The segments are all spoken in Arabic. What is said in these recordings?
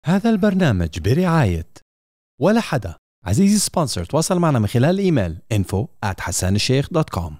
هذا البرنامج برعاية ولا حدا. عزيزي سبونسر، تواصل معنا من خلال الإيميل info@hassanelcheikh.com.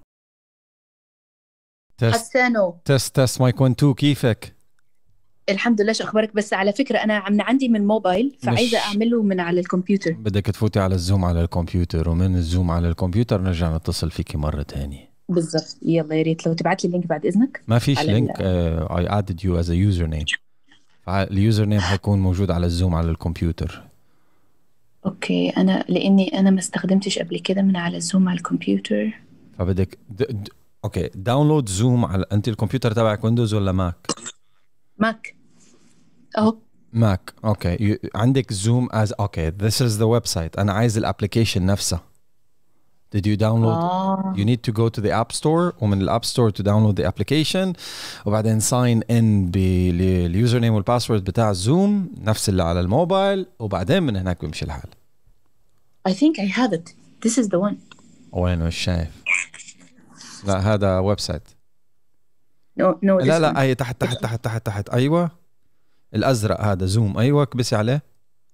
حسانو تست مايك 1 2. كيفك؟ الحمد لله. شو اخبارك؟ بس على فكره انا عندي من موبايل، فعايزه اعمله من على الكمبيوتر. بدك تفوتي على الزوم على الكمبيوتر، ومن الزوم على الكمبيوتر نرجع نتصل فيكي مرة تانية. بالضبط. يلا يا ريت لو تبعت لي اللينك بعد اذنك. ما فيش لينك. I added you as a username. اليوزر نيم حيكون موجود على الزوم على الكمبيوتر. اوكي، لاني انا ما استخدمتش قبل كده من على الزوم على الكمبيوتر. فبدك اوكي داونلود زوم على انت الكمبيوتر تبعك ويندوز ولا ماك؟ ماك اهو. ماك. اوكي عندك زوم از اوكي this is the website. انا عايز الابلكيشن نفسها. Did you download? You need to go to the app store, ومن الاب ستور to download the application، وبعدين sign in باليوزر نيم والباسورد بتاع الزوم نفس اللي على الموبايل، وبعدين من هناك بيمشي الحال. I think I have it. This is the one. وين مش شايف؟ لا هذا ويب سايت. No لا هي تحت. ايوه الازرق هذا زوم. ايوه كبسي عليه.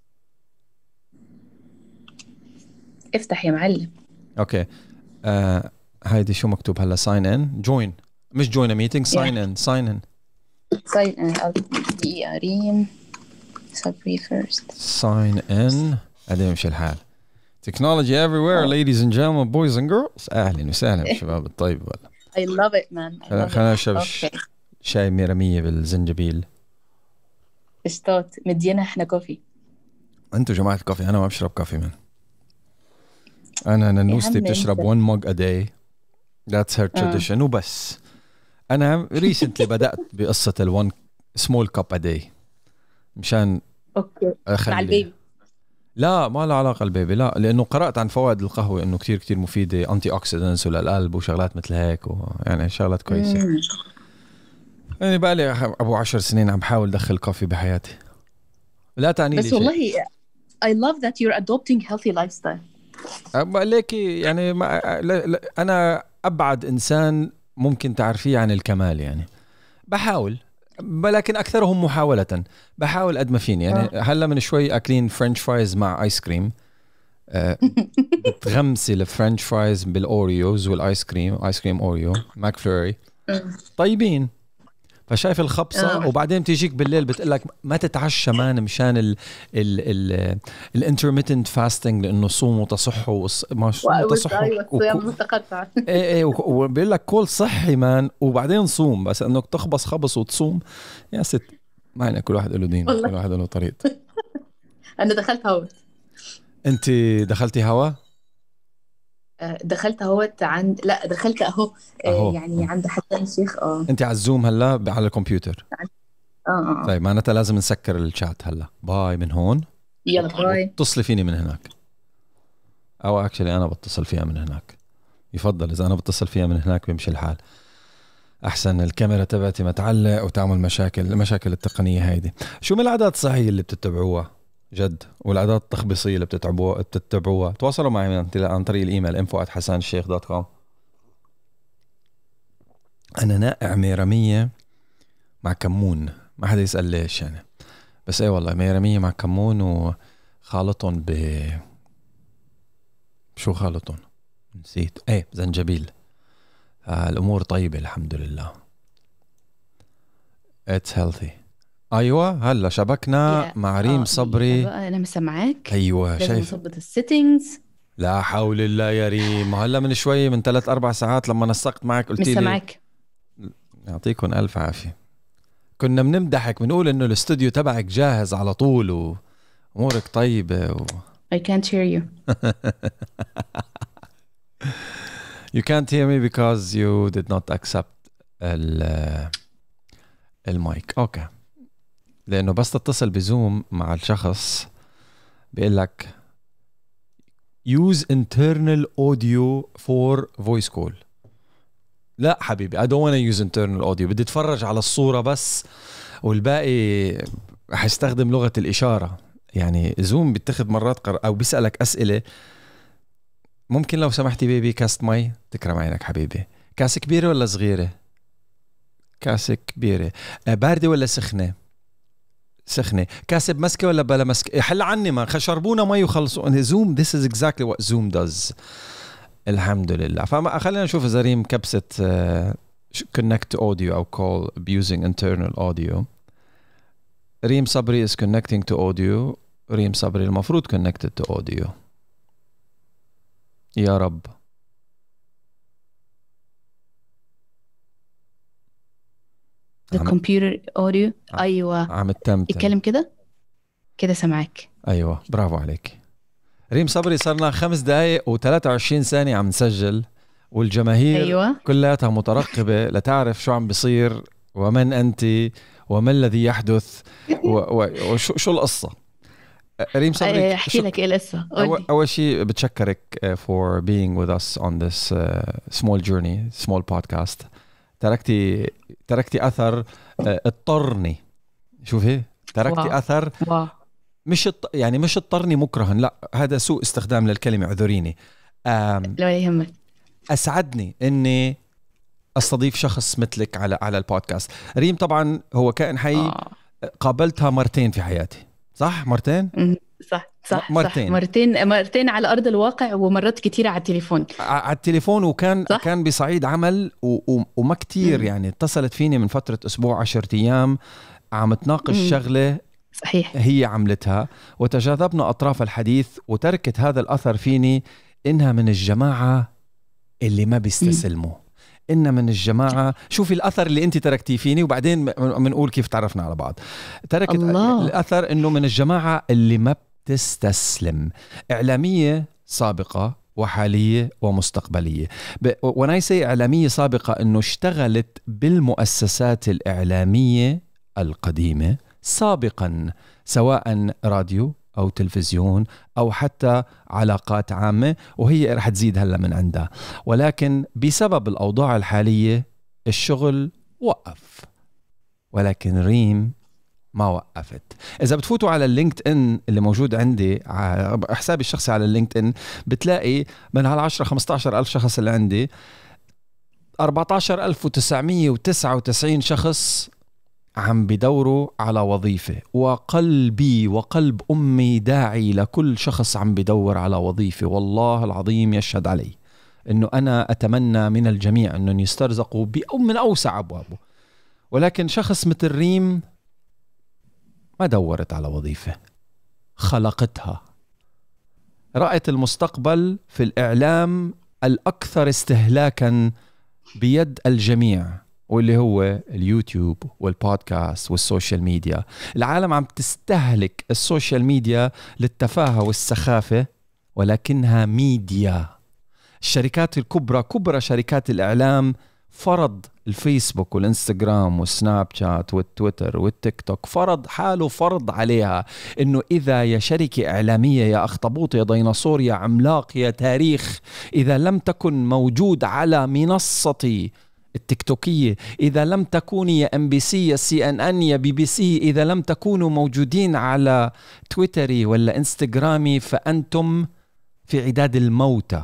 افتح يا معلم. اوكي هيدي شو مكتوب هلا؟ sign in join، مش join a meeting. sign in دقيقة. صبري first. sign in. هذا مش الحال. technology everywhere ladies and gentlemen boys and girls. اهلا وسهلا شباب الطيب. والله I love it man. خلينا نشرب شاي ميرمية بالزنجبيل. اشطاط مدينا احنا كوفي. انتوا جماعة الكوفي، انا ما بشرب كوفي من. انا ننوستي بتشرب 1 mug a day. that's her tradition. وبس انا recently بدأت بقصة ال1 small cup a day مشان اوكي مع البيبي. لا ما له علاقة البيبي، لا، لأنه قرأت عن فوائد القهوة إنه كتير مفيدة، أنتي أوكسيدنتس وللقلب وشغلات مثل هيك، يعني شغلات كويسة. يعني بقى لي أبو 10 سنين عم بحاول دخل كوفي بحياتي. لا تعني لي بس والله I love that you're adopting healthy lifestyle. ليكي يعني أنا أبعد إنسان ممكن تعرفيه عن الكمال، يعني بحاول، لكن أكثرهم محاولة. بحاول قد ما فيني يعني. هلا من شوي أكلين فرنش فرايز مع آيس كريم. بتغمسي الفرنش فرايز بالأوريوز والآيس كريم، آيس كريم أوريو ماك فلوري طيبين. فشايف الخبصة وبعدين تيجيك بالليل بتقلك ما تتعشى مان مشان الانترميتنت فاستنج، لأنه صوموا تصحوا ما تصحوا. أيوة الصيام متقطع. ايه وبيقول لك كل صحي مان وبعدين صوم، بس انك تخبص خبص وتصوم يا ست. ما كل واحد له دين، كل واحد له طريقته. أنا دخلت هوت. أنت دخلتي هوا؟ دخلت هوت لا دخلت أهو. يعني عند حسان الشيخ. أنت على الزوم هلا على الكمبيوتر؟ طيب معناتها لازم نسكر الشات هلا. باي من هون. يلا باي. اتصلي فيني من هناك، أو أكشلي أنا بتصل فيها من هناك. يفضل إذا أنا بتصل فيها من هناك بيمشي الحال أحسن. الكاميرا تبعتي ما تعلق وتعمل مشاكل التقنية هيدي. شو من العادات الصحية اللي بتتبعوها جد، والعادات التخبيصية اللي بتتبعوها؟ تواصلوا معي عن طريق الإيميل info@hassanelcheikh.com. أنا نائع ميرمية مع كمون، ما حدا يسأل ليش يعني، بس أي والله ميرمية مع كمون وخالطهم شو خالطهم؟ نسيت. زنجبيل. الأمور طيبة الحمد لله. It's healthy. أيوة هلا شبكنا مع ريم صبري. أنا مسمعاك. أيوة شايف. نظبط السيتنجز. لا حول الله يا ريم. هلا من شوي من 3-4 ساعات لما نسقت معك قلت لي مسمعك. يعطيكم ألف عافية. كنا بنمدحك بنقول إنه الاستوديو تبعك جاهز على طول وأمورك طيبة I can't hear you. You can't hear me because you did not accept المايك. أوكي. لأنه بس تتصل بزوم مع الشخص بيقول لك use internal audio for voice call. لا حبيبي I don't want to use internal audio. بدي اتفرج على الصورة بس، والباقي حيستخدم لغة الإشارة. يعني زوم بيتخذ مرات أو بيسألك أسئلة. ممكن لو سمحتي بيبي كاست مي؟ تكرم عينك حبيبي. كاسة كبيرة ولا صغيرة؟ كاسة كبيرة. باردة ولا سخنة؟ سخنة كاسب مسكة ولا بلا مسكة حل عني ما شربونا مي وخلصوا زوم. this is exactly what Zoom does. الحمد لله. فما خلينا نشوف إذا ريم كبسة connect audio أو call using internal audio. ريم صبري is connecting to audio. ريم صبري المفروض connected to audio. يا رب. the computer audio. أيوة عم تتمتم. اتكلم كده سمعك. أيوة برافو عليك. ريم صبري صارنا 5 دقايق و23 ثانية عم نسجل والجماهير أيوة. كلها مترقبة لتعرف شو عم بيصير ومن أنت وما الذي يحدث وشو القصة. ريم صبري أحكي لك إيه القصة. أول شيء بتشكرك for being with us on this small journey, small podcast. تركتي أثر اضطرني. شوفي تركتي أثر يعني مش اضطرني مكرها، لا هذا سوء استخدام للكلمة، اعذريني. لا يهمك. أسعدني إني أستضيف شخص مثلك على البودكاست. ريم طبعا هو كائن حي قابلتها مرتين في حياتي، صح؟ مرتين؟ صح مرتين على أرض الواقع ومرات كتيرة على التليفون وكان كان بصعيد عمل وما كتير يعني اتصلت فيني من فترة أسبوع 10 أيام عم تناقش شغلة صحيح هي عملتها وتجاذبنا أطراف الحديث وتركت هذا الأثر فيني إنها من الجماعة اللي ما بيستسلموا. إن من الجماعة. شوفي الأثر اللي أنت تركتيه فيني وبعدين منقول كيف تعرفنا على بعض. تركت الأثر إنه من الجماعة اللي ما بتستسلم. إعلامية سابقة وحالية ومستقبلية. when I say إعلامية سابقة إنه اشتغلت بالمؤسسات الإعلامية القديمة سابقا، سواء راديو أو تلفزيون أو حتى علاقات عامة، وهي رح تزيد هلا من عندها، ولكن بسبب الأوضاع الحالية الشغل وقف. ولكن ريم ما وقفت. إذا بتفوتوا على اللينكد إن اللي موجود عندي حسابي الشخصي على اللينكد إن بتلاقي من هال10-15 ألف شخص اللي عندي 14,999 شخص عم بدوروا على وظيفة. وقلبي وقلب أمي داعي لكل شخص عم بدور على وظيفة. والله العظيم يشهد علي أنه أنا أتمنى من الجميع أنه يسترزقوا من أوسع أبوابه. ولكن شخص مثل ريم ما دورت على وظيفة، خلقتها. رأت المستقبل في الإعلام الأكثر استهلاكا بيد الجميع، واللي هو اليوتيوب والبودكاست والسوشيال ميديا. العالم عم تستهلك السوشيال ميديا للتفاهة والسخافة، ولكنها ميديا. الشركات الكبرى، كبرى شركات الإعلام، فرض الفيسبوك والإنستغرام والسناب شات والتويتر والتيك توك، فرض حاله فرض عليها إنه إذا يا شركة إعلامية يا أخطبوط يا ديناصور يا عملاق يا تاريخ، إذا لم تكن موجود على منصتي التيكتوكية، إذا لم تكوني يا MBC يا CNN يا BBC، إذا لم تكونوا موجودين على تويتري ولا إنستغرامي، فأنتم في عداد الموتى.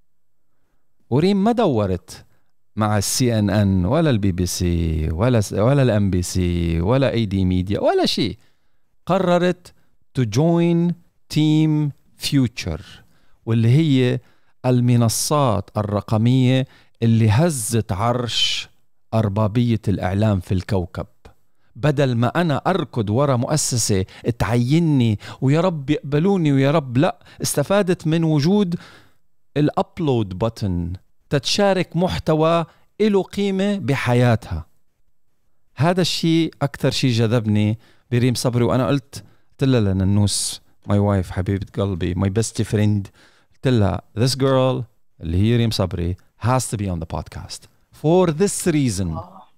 وريم ما دورت مع CNN ولا الBBC ولا الMBC ولا AD Media ولا شيء. قررت to join Team Future، واللي هي المنصات الرقمية اللي هزت عرش أربابية الإعلام في الكوكب. بدل ما أنا أركض ورا مؤسسة تعيني ويا رب يقبلوني ويا رب لا، استفادت من وجود الأبلود بutton تتشارك محتوى له قيمة بحياتها. هذا الشيء أكثر شيء جذبني بريم صبري. وأنا قلت لها لننوس my wife حبيبة قلبي my best friend، قلت لها this girl اللي هي ريم صبري has to be on the podcast for this reason.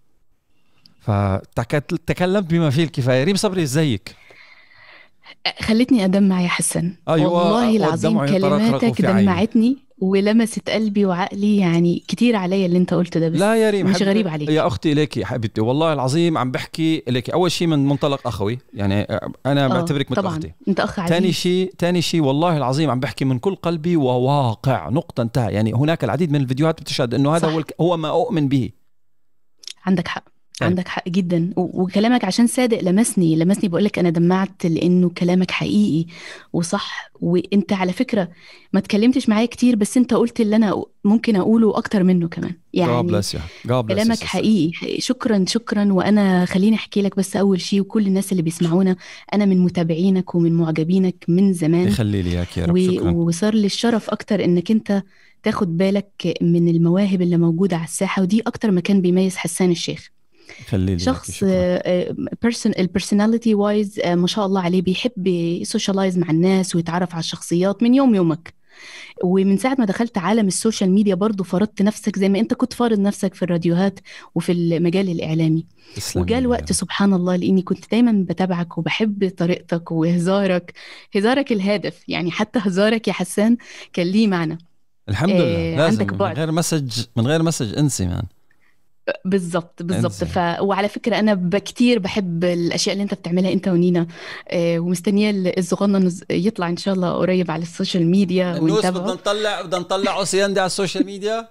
فتكلمت بما فيه الكفاية. ريم صبري ازيك؟ خلتني أدمع يا حسن. أيوة والله العظيم كلماتك دمعتني ولمست قلبي وعقلي، يعني كتير عليا اللي انت قلته ده، بس لا يا ريم مش غريب عليك يا أختي. ليكي حبيبتي والله العظيم عم بحكي ليكي أول شيء من منطلق أخوي، يعني أنا بعتبرك مثل أختي. انت أخ عزيز. تاني شيء والله العظيم عم بحكي من كل قلبي وواقع، نقطة انتهى. يعني هناك العديد من الفيديوهات بتشهد أنه هذا هو ما أؤمن به. عندك حق. عندك حق جدا، وكلامك عشان صادق لمسني بقولك انا دمعت لانه كلامك حقيقي وصح. وانت على فكرة ما تكلمتش معايا كتير، بس انت قلت اللي انا ممكن اقوله اكتر منه كمان يعني. كلامك حقيقي. شكرا. وانا خليني احكي لك بس اول شيء، وكل الناس اللي بيسمعونا، انا من متابعينك ومن معجبينك من زمان. يخلي لي اياك يا رب. شكرا. وصار لي الشرف اكتر انك انت تاخد بالك من المواهب اللي موجودة على الساحة، ودي اكتر مكان بيميز حسان الشيخ. شخص البرسوناليتي وايز ما شاء الله عليه، بيحب يسوشيالايز مع الناس ويتعرف على الشخصيات من يومك. ومن ساعة ما دخلت عالم السوشيال ميديا برضو فرضت نفسك زي ما انت كنت فارض نفسك في الراديوهات وفي المجال الإعلامي. وجاء الوقت سبحان الله لاني كنت دايما بتابعك وبحب طريقتك وهزارك الهادف يعني. حتى هزارك يا حسان كان ليه معنى. الحمد لله. لازم من غير مسج انسي مان. بالضبط. وعلى فكرة أنا كتير بحب الأشياء اللي أنت بتعملها أنت ونينا، ومستنية الزغنة يطلع إن شاء الله قريب على السوشيال ميديا ونتابعه. بدنا نطلع أوسياندي على السوشيال ميديا.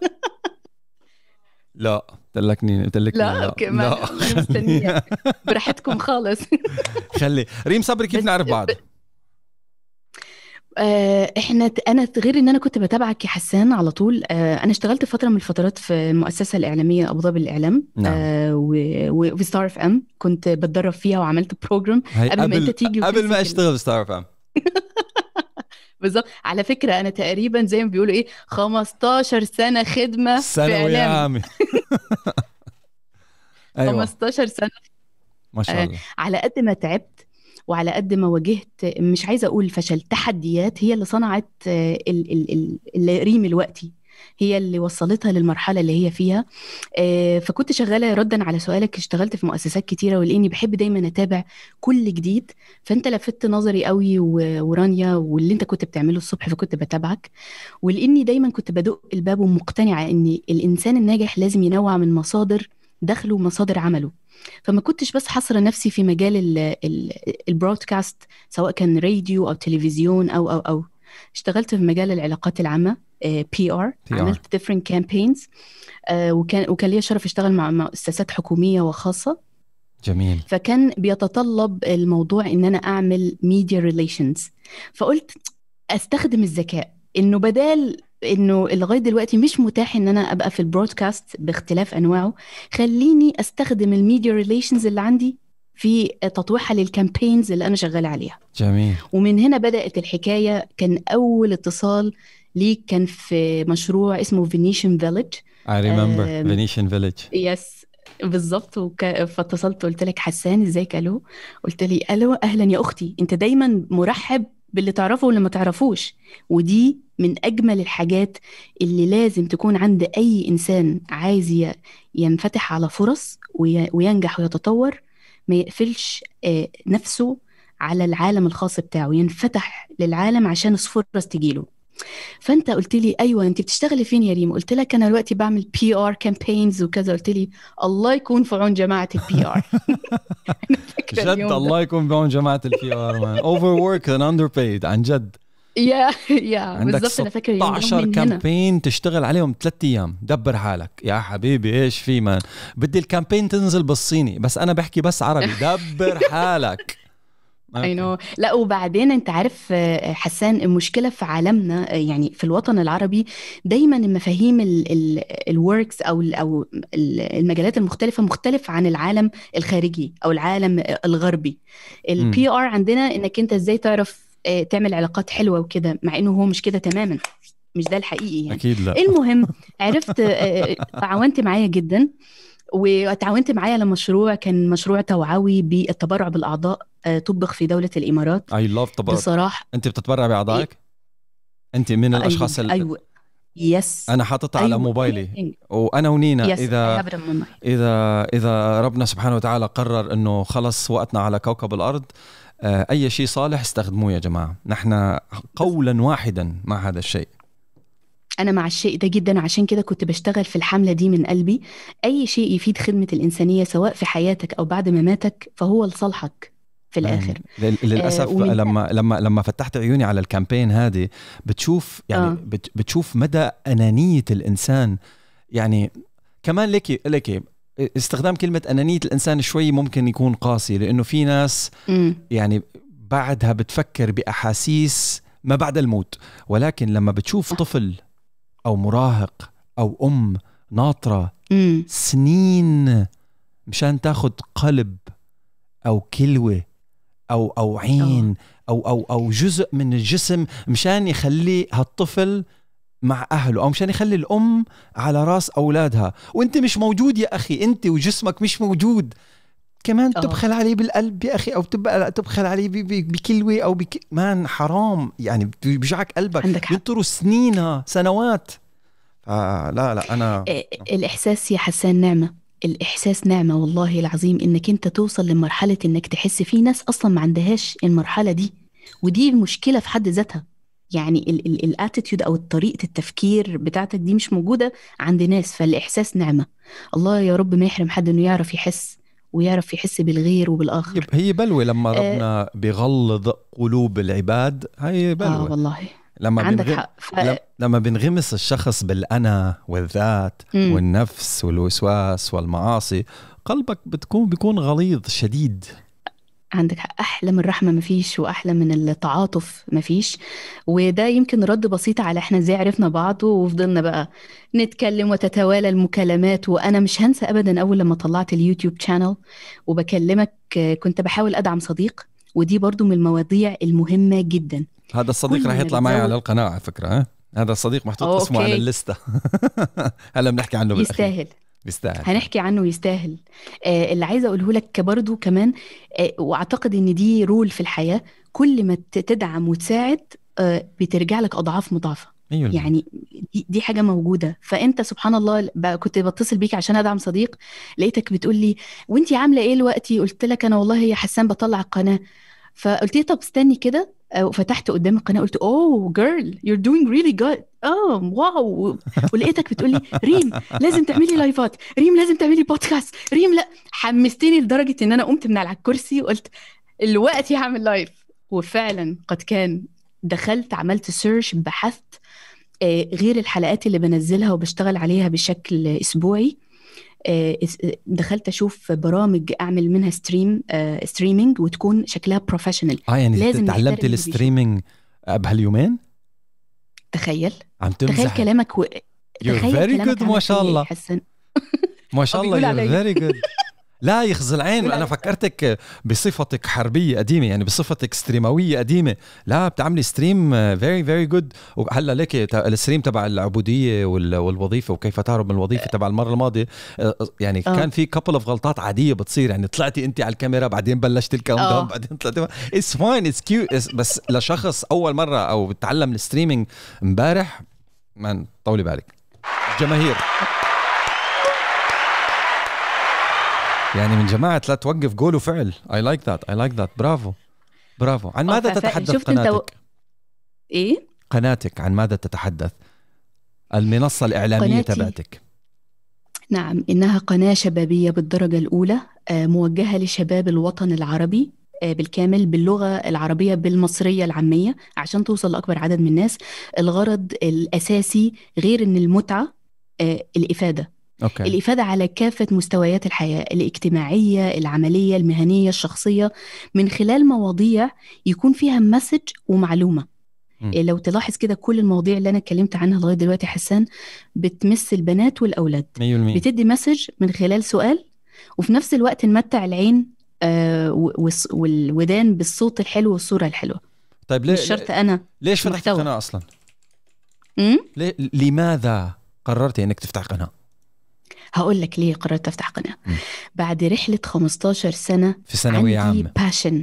لا تلكني لا أنا مستنية. براحتكم خالص. خلي ريم صبري كيف نعرف بعض؟ انا غير ان انا كنت بتابعك يا حسان على طول. انا اشتغلت فتره من الفترات في المؤسسه الاعلاميه ابو ظبي للاعلام. وفي ستار اف ام كنت بتدرب فيها وعملت بروجرام قبل ما انت تيجي قبل ما اشتغل في ستار اف ام. بالظبط. على فكره انا تقريبا زي ما بيقولوا 15 سنه خدمه في اعلام. أيوة. 15 سنه ما شاء الله. على قد ما تعبت وعلى قد ما واجهت، مش عايزة أقول فشل، تحديات هي اللي صنعت ريم الوقتي، هي اللي وصلتها للمرحلة اللي هي فيها. فكنت شغالة ردا على سؤالك، اشتغلت في مؤسسات كتيرة ولاني بحب دايما أتابع كل جديد. فأنت لفت نظري قوي ورانيا واللي أنت كنت بتعمله الصبح، فكنت بتابعك. ولاني دايما كنت بدق الباب ومقتنعة أن الإنسان الناجح لازم ينوع من مصادر دخله ومصادر عمله. فما كنتش بس حصر نفسي في مجال البرودكاست سواء كان راديو أو تلفزيون أو اشتغلت في مجال العلاقات العامة PR. عملت different campaigns. وكان لي شرف اشتغل مع مؤسسات حكومية وخاصة. جميل. فكان بيتطلب الموضوع ان انا اعمل media relations. فقلت استخدم الذكاء، انه بدال انه لغايه دلوقتي مش متاح ان انا ابقى في البرودكاست باختلاف انواعه، خليني استخدم الميديا ريليشنز اللي عندي في تطويعها للكامبينز اللي انا شغاله عليها. جميل. ومن هنا بدات الحكايه. كان اول اتصال ليك كان في مشروع اسمه فينيشن فيليج. I remember فينيشن فيليج. يس بالظبط. فاتصلت قلت لك حسان ازيك؟ الو. قلت لي الو اهلا يا اختي، انت دايما مرحب باللي تعرفه واللي ما تعرفوش. ودي من أجمل الحاجات اللي لازم تكون عند أي إنسان عايز ينفتح على فرص وينجح ويتطور. ما يقفلش نفسه على العالم الخاص بتاعه، ينفتح للعالم عشان الفرص تجيله. فأنت قلت لي أيوة أنت بتشتغلي فين يا ريم؟ قلت لك أنا دلوقتي بعمل PR campaigns وكذا. قلت لي الله يكون في عون جماعة PR. جد الله يكون بعون جماعة PR man. overworked and underpaid عن جد. يا بالضبط. أنا فاكر 16 كامبين تشتغل عليهم 3 أيام. دبر حالك يا حبيبي. إيش في مان؟ بدي الكامبين تنزل بالصيني بس أنا بحكي بس عربي. دبر حالك. لا وبعدين انت عارف حسان، المشكلة في عالمنا يعني في الوطن العربي دايما المفاهيم الوركس او المجالات المختلفة مختلف عن العالم الخارجي او العالم الغربي. البي ار عندنا انك انت ازاي تعرف تعمل علاقات حلوة وكده، مع انه هو مش كده تماما، مش ده الحقيقي يعني. أكيد لا. المهم عرفت تعاونت معايا جدا وتعاونت معايا لمشروع كان مشروع توعوي بالتبرع بالأعضاء طبق في دولة الإمارات. I love تبرع. بصراحة أنت بتتبرع بأعضائك؟ أنت من الأشخاص أيوة. يس. أنا حاططها على موبايلي وأنا ونينا. إذا ربنا سبحانه وتعالى قرر إنه خلص وقتنا على كوكب الأرض، أي شيء صالح استخدموه يا جماعة. نحن قولا واحدا مع هذا الشيء. أنا مع الشيء ده جدا، عشان كده كنت بشتغل في الحملة دي من قلبي. أي شيء يفيد خدمة الإنسانية سواء في حياتك أو بعد مماتك فهو لصالحك في الآخر. للأسف لما فتحت عيوني على الكامبين هذه بتشوف يعني بتشوف مدى أنانية الإنسان. يعني كمان لك استخدام كلمة أنانية الإنسان شوي ممكن يكون قاسي، لأنه في ناس يعني بعدها بتفكر بأحاسيس ما بعد الموت. ولكن لما بتشوف طفل أو مراهق أو ناطرة سنين مشان تاخد قلب أو كلوة أو عين أو جزء من الجسم مشان يخلي هالطفل مع أهله، أو مشان يخلي الأم على راس أولادها، وأنت مش موجود يا أخي، أنت وجسمك مش موجود، كمان تبخل عليه بالقلب يا أخي، أو تبخل عليه بكلوة أو مان حرام يعني، بيجعك قلبك، ينطروا سنينها سنوات. لا أنا الإحساس يا حسان نعمة، الإحساس نعمة والله العظيم، إنك أنت توصل لمرحلة إنك تحس. في ناس أصلا ما عندهاش المرحلة دي، ودي مشكلة في حد ذاتها. يعني الاتيتيود أو طريقة التفكير بتاعتك دي مش موجودة عند ناس. فالإحساس نعمة، الله يا رب ما يحرم حد إنه يعرف يحس، ويعرف يحس بالغير وبالآخر. هي بلوى لما ربنا بيغلظ قلوب العباد، هي بلوى والله لما عندك حق. لما بنغمس الشخص بالأنا والذات والنفس والوسواس والمعاصي، قلبك بيكون غليظ شديد. عندك حق، أحلى من الرحمة مفيش، وأحلى من التعاطف مفيش. وده يمكن رد بسيط على احنا ازاي عرفنا بعض وفضلنا بقى نتكلم وتتوالى المكالمات. وأنا مش هنسى أبدا أول لما طلعت اليوتيوب شانل وبكلمك، كنت بحاول أدعم صديق، ودي برضو من المواضيع المهمة جدا. هذا الصديق راح يطلع معي على القناة على فكرة، هذا الصديق محطوط اسمه على الليستة. هلا بنحكي عنه بالأخير. يستاهل، هنحكي عنه، يستاهل. اللي عايزة أقوله لك برضو كمان، وأعتقد إن دي رول في الحياة، كل ما تدعم وتساعد بترجع لك أضعاف مضاعفة. يعني دي حاجة موجودة. فأنت سبحان الله كنت بتصل بيك عشان أدعم صديق، لقيتك بتقول لي وانتي عاملة إيه دلوقتي؟ قلت لك أنا والله يا حسان بطلع القناة. فقلت لي طب استني كده، فتحت قدام القناة قلت oh girl you're doing really good، واو. ولقيتك بتقولي ريم لازم تعملي لايفات، ريم لازم تعملي بودكاست، ريم لا. حمستني لدرجة ان انا قمت من على الكرسي وقلت الوقت هعمل لايف. وفعلا قد كان، دخلت عملت سيرش، بحثت غير الحلقات اللي بنزلها وبشتغل عليها بشكل اسبوعي، دخلت اشوف برامج اعمل منها ستريمينج وتكون شكلها بروفيشنال. يعني لازم تعلمت الستريمينج بهاليومين؟ تخيل عم تمزح. تخيل كلامك You're very good ما شاء الله. ما شاء الله you're very good. لا يخزل عين، أنا فكرتك بصفتك حربية قديمة، يعني بصفتك ستريموية قديمة. لا بتعملي ستريم very very good. وهلا لك الستريم تبع العبودية والوظيفة وكيف تهرب من الوظيفة تبع المرة الماضية، يعني كان في couple of غلطات عادية بتصير، يعني طلعتي أنت على الكاميرا بعدين بلشت الكاونت داون بعدين طلعتي it's fine it's cute. بس لشخص أول مرة أو بتعلم الستريمينج امبارح، من طولي بالك جماهير يعني من جماعة لا توقف قول وفعل. I like that برافو. عن ماذا تتحدث قناتك؟ إيه؟ قناتك عن ماذا تتحدث؟ المنصة الإعلامية تبعتك. نعم، إنها قناة شبابية بالدرجة الأولى، موجهة لشباب الوطن العربي بالكامل، باللغة العربية بالمصرية العامية، عشان توصل لأكبر عدد من الناس. الغرض الأساسي غير إن المتعة، الإفادة. الإفادة على كافة مستويات الحياة، الاجتماعية، العملية، المهنية، الشخصية، من خلال مواضيع يكون فيها مسج ومعلومة. لو تلاحظ كده كل المواضيع اللي أنا اتكلمت عنها لغاية دلوقتي حسان بتمس البنات والأولاد. 100%. بتدي مسج من خلال سؤال، وفي نفس الوقت نمتع العين والودان بالصوت الحلو والصورة الحلوة. طيب مش شرط أنا ليش فتحت قناة أصلا؟ لماذا قررتي أنك تفتح قناة؟ هقول لك ليه قررت أفتح قناة. بعد رحلة 15 سنة في ثانوية عامة، عندي باشن.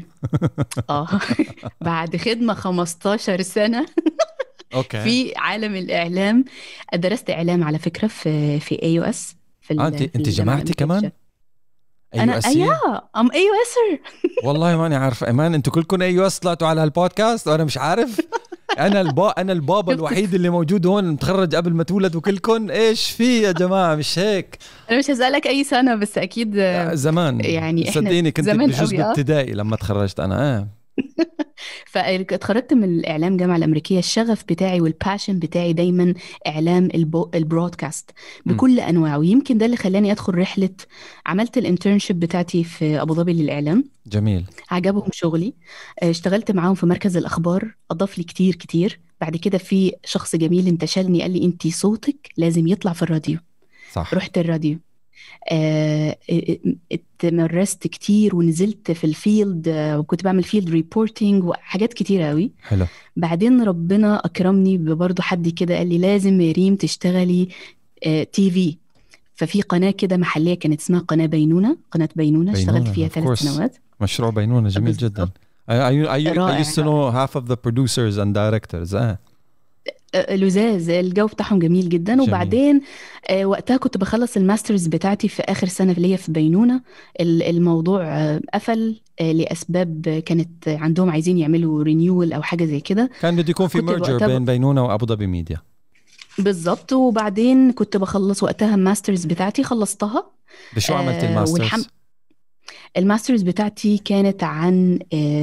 بعد خدمة 15 سنة في عالم الإعلام. درست إعلام على فكرة في AUS. أنت جماعتي كمان؟ أنا أم AUSer. والله ماني عارف إيمان، أنتوا كلكم AUS طلعتوا على البودكاست وأنا مش عارف. أنا البابا الوحيد اللي موجود هون متخرج قبل ما تولد، وكلكم إيش في يا جماعة؟ مش هيك. أنا مش هسألك أي سنة، بس أكيد زمان يعني صدقيني كنت بجزء ابتدائي لما تخرجت أنا. فاتخرجت من الإعلام جامعة الأمريكية. الشغف بتاعي والباشن بتاعي دايما إعلام البرودكاست مم. بكل أنواعه. ويمكن ده اللي خلاني أدخل رحلة. عملت الانترنشيب بتاعتي في أبو ظبي للإعلام، جميل. عجبهم شغلي. اشتغلت معاهم في مركز الأخبار، أضاف لي كتير كتير. بعد كده في شخص جميل انتشلني، قال لي أنتي صوتك لازم يطلع في الراديو. صح. رحت الراديو. اتمرست كتير ونزلت في الفيلد، وكنت بعمل فيلد ريبورتينج وحاجات كتيرة قوي. حلو. بعدين ربنا أكرمني ببرضه حد كده قال لي لازم يا ريم تشتغلي تي في. ففي قناة كده محلية كانت اسمها قناة بينونة، اشتغلت بينونة فيها of 3 course. سنوات. مشروع بينونة جميل جدا. بالظبط. I رائع used to رائع. know half of the producers and directors. لزاز، الجو بتاعهم جميل جدا. جميل. وبعدين وقتها كنت بخلص الماسترز بتاعتي في آخر سنة ليا في بينونة. الموضوع قفل لأسباب، كانت عندهم عايزين يعملوا رينيول أو حاجة زي كده. كان بده يكون في كنت merger وقتها بين بينونة وأبو ظبي ميديا. بالظبط. وبعدين كنت بخلص وقتها الماسترز بتاعتي، خلصتها. بشو عملت الماسترز؟ الماسترز بتاعتي كانت عن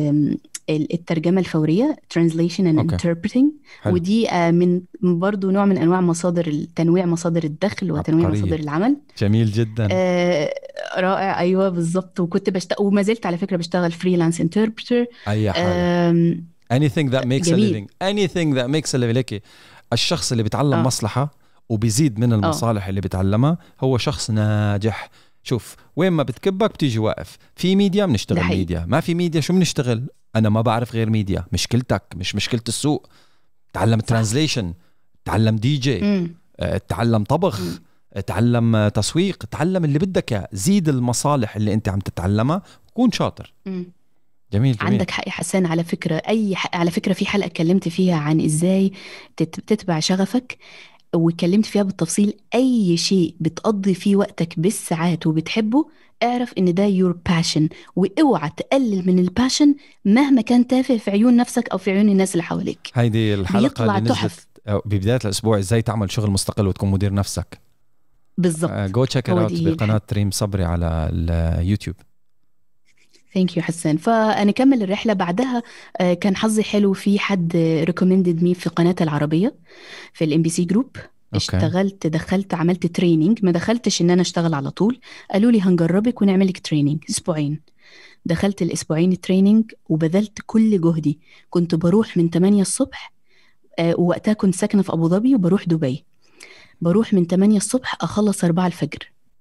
الترجمة الفورية translation and اوكي. interpreting. حلو. ودي من برضو نوع من أنواع تنويع مصادر الدخل وتنويع عبقرية. مصادر العمل. جميل جدا. رائع. أيوة بالظبط. وكنت وما زلت على فكرة بشتغل فريلانس انتربرتر. أي حاجة. anything that makes a جميل. living. anything that makes a living. لك الشخص اللي بيتعلم مصلحة وبيزيد من المصالح اللي بيتعلمها هو شخص ناجح. شوف وين ما بتكبك بتيجي واقف. في ميديا بنشتغل ميديا، ما في ميديا شو بنشتغل؟ أنا ما بعرف غير ميديا. مشكلتك مش مشكلة السوق. تعلم ترانزليشن، تعلم دي جي، تعلم طبخ، تعلم تسويق، تعلم اللي بدك اياه. زيد المصالح اللي انت عم تتعلمها وكون شاطر. جميل. عندك حق يا حسان. على فكرة على فكرة في حلقة اتكلمت فيها عن ازاي تتبع شغفك، واتكلمت فيها بالتفصيل. اي شيء بتقضي فيه وقتك بالساعات وبتحبه، اعرف ان ده your passion، واوعى تقلل من الباشن مهما كان تافه في عيون نفسك او في عيون الناس اللي حواليك. هيدي الحلقة اللي نزلت تحف ببداية الأسبوع، ازاي تعمل شغل مستقل وتكون مدير نفسك. بالضبط. جو تشيك اوت بقناة ريم صبري على اليوتيوب. ثانك يو حسان. فنكمل الرحلة بعدها. كان حظي حلو، في حد ريكومندد مي في قناة العربية في الام بي سي جروب. اشتغلت، دخلت عملت تريننج. ما دخلتش ان انا اشتغل على طول، قالوا لي هنجربك ونعملك تريننج اسبوعين. دخلت الاسبوعين التريننج وبذلت كل جهدي. كنت بروح من 8 الصبح، ووقتها كنت ساكنة في ابو ظبي وبروح دبي. بروح من 8 الصبح اخلص 4 الفجر،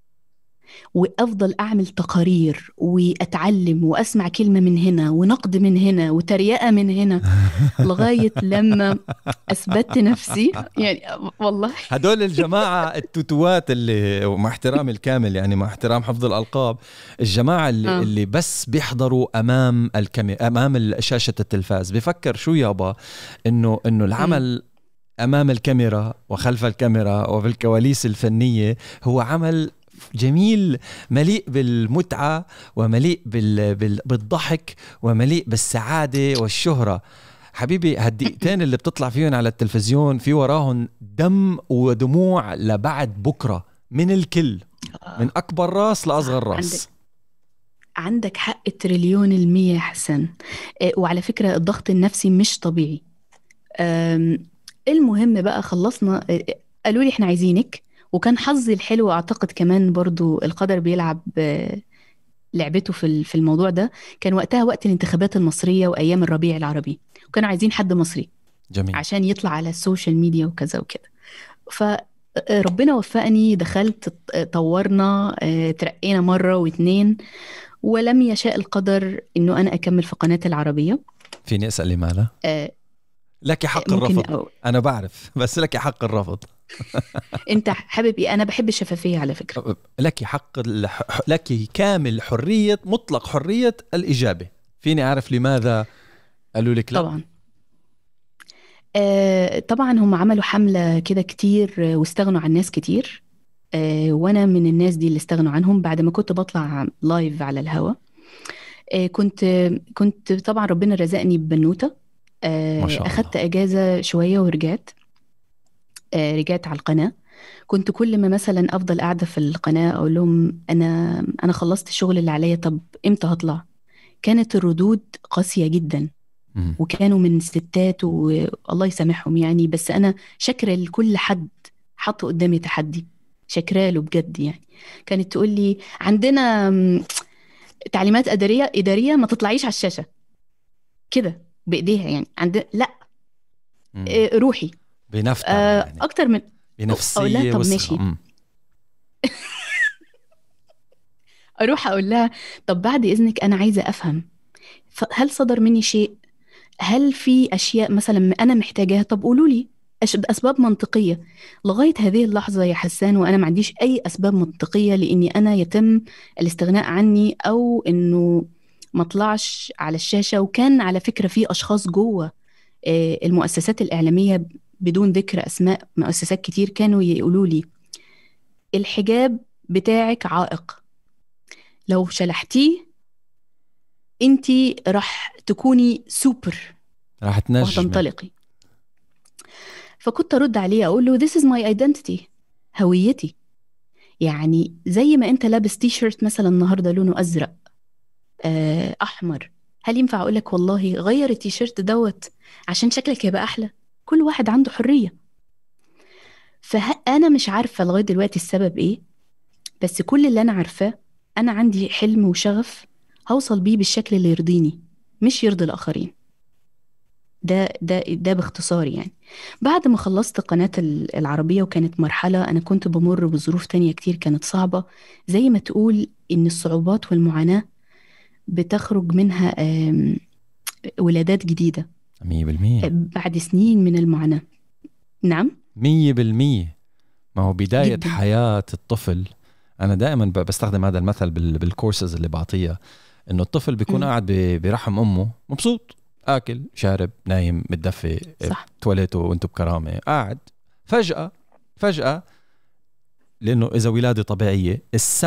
وافضل اعمل تقارير واتعلم واسمع كلمه من هنا ونقد من هنا وتريقه من هنا لغايه لما اثبتت نفسي. يعني والله هدول الجماعه التوتوات اللي، مع احترامي الكامل يعني مع احترام حفظ الالقاب، الجماعه اللي بس بيحضروا امام الكاميرا، امام شاشه التلفاز، بفكر شو يابا انه العمل امام الكاميرا وخلف الكاميرا وفي الكواليس الفنيه هو عمل جميل مليء بالمتعة ومليء بالضحك ومليء بالسعادة والشهرة. حبيبي هالدقيقتين اللي بتطلع فيهم على التلفزيون في وراهم دم ودموع لبعد بكرة من الكل، من أكبر راس لأصغر راس. عندك حق تريليون المية حسن. وعلى فكرة الضغط النفسي مش طبيعي. المهم بقى خلصنا، قالوا لي احنا عايزينك. وكان حظي الحلو، أعتقد كمان برضو القدر بيلعب لعبته في الموضوع ده. كان وقتها وقت الانتخابات المصرية وأيام الربيع العربي، وكانوا عايزين حد مصري جميل عشان يطلع على السوشيال ميديا وكذا وكده. فربنا وفقني، دخلت، طورنا، ترقينا مرة واتنين، ولم يشاء القدر إنه أنا أكمل في قناة العربية. فيني أسأل لماذا؟ لك حق الرفض. أنا بعرف، بس لك حق الرفض. انت حابب ايه؟ انا بحب الشفافيه على فكره. لك حق لك كامل حريه، مطلق حريه الاجابه. فيني اعرف لماذا قالوا لك لا؟ طبعا طبعا هم عملوا حمله كده كتير واستغنوا عن ناس كتير. وانا من الناس دي اللي استغنوا عنهم بعد ما كنت بطلع لايف على الهوا. كنت طبعا ربنا رزقني ببنوته. ما شاء الله. اخدت اجازه شويه ورجعت. رجعت على القناة. كنت كل ما مثلا أفضل قاعدة في القناة أقول لهم أنا خلصت الشغل اللي عليا، طب إمتى هطلع؟ كانت الردود قاسية جدا، مم. وكانوا من ستات والله يسامحهم يعني، بس أنا شاكرة لكل حد حطوا قدامي تحدي، شاكرة له بجد يعني. كانت تقول لي عندنا تعليمات إدارية ما تطلعيش على الشاشة كده بإيديها يعني، لا مم. روحي. بنفترة يعني، أكتر من أقول لها بنفسية طب وسخة. ماشي، أروح أقول لها طب بعد إذنك أنا عايزة أفهم، هل صدر مني شيء؟ هل في أشياء مثلا أنا محتاجاها؟ طب قولوا لي أسباب منطقية. لغاية هذه اللحظة يا حسان وأنا ما عنديش أي أسباب منطقية لإني أنا يتم الاستغناء عني، أو إنه ما طلعش على الشاشة. وكان على فكرة في أشخاص جوه المؤسسات الإعلامية، بدون ذكر أسماء مؤسسات كتير، كانوا يقولوا لي الحجاب بتاعك عائق، لو شلحتيه انتي راح تكوني سوبر راح تنجمي. وهتنطلقي. فكنت أرد عليه أقول له this is my identity، هويتي. يعني زي ما أنت لابس تي شيرت مثلا النهاردة لونه أزرق أحمر، هل ينفع أقولك والله غير التي شيرت دوت عشان شكلك يبقى أحلى؟ كل واحد عنده حرية. فأنا مش عارفة لغاية دلوقتي السبب إيه، بس كل اللي أنا عارفاه أنا عندي حلم وشغف هوصل بيه بالشكل اللي يرضيني مش يرضي الآخرين. ده باختصار يعني. بعد ما خلصت قناة العربية، وكانت مرحلة أنا كنت بمر بظروف تانية كتير كانت صعبة، زي ما تقول إن الصعوبات والمعاناة بتخرج منها ولادات جديدة 100%. بعد سنين من المعاناة. نعم 100%. ما هو بداية جدا. حياة الطفل، أنا دائما بستخدم هذا المثل بالكورسز اللي بعطيها، إنه الطفل بيكون مم. قاعد برحم أمه مبسوط، آكل شارب نايم متدفي صح. تواليته وانتو بكرامة قاعد. فجأة لأنه إذا ولادة طبيعية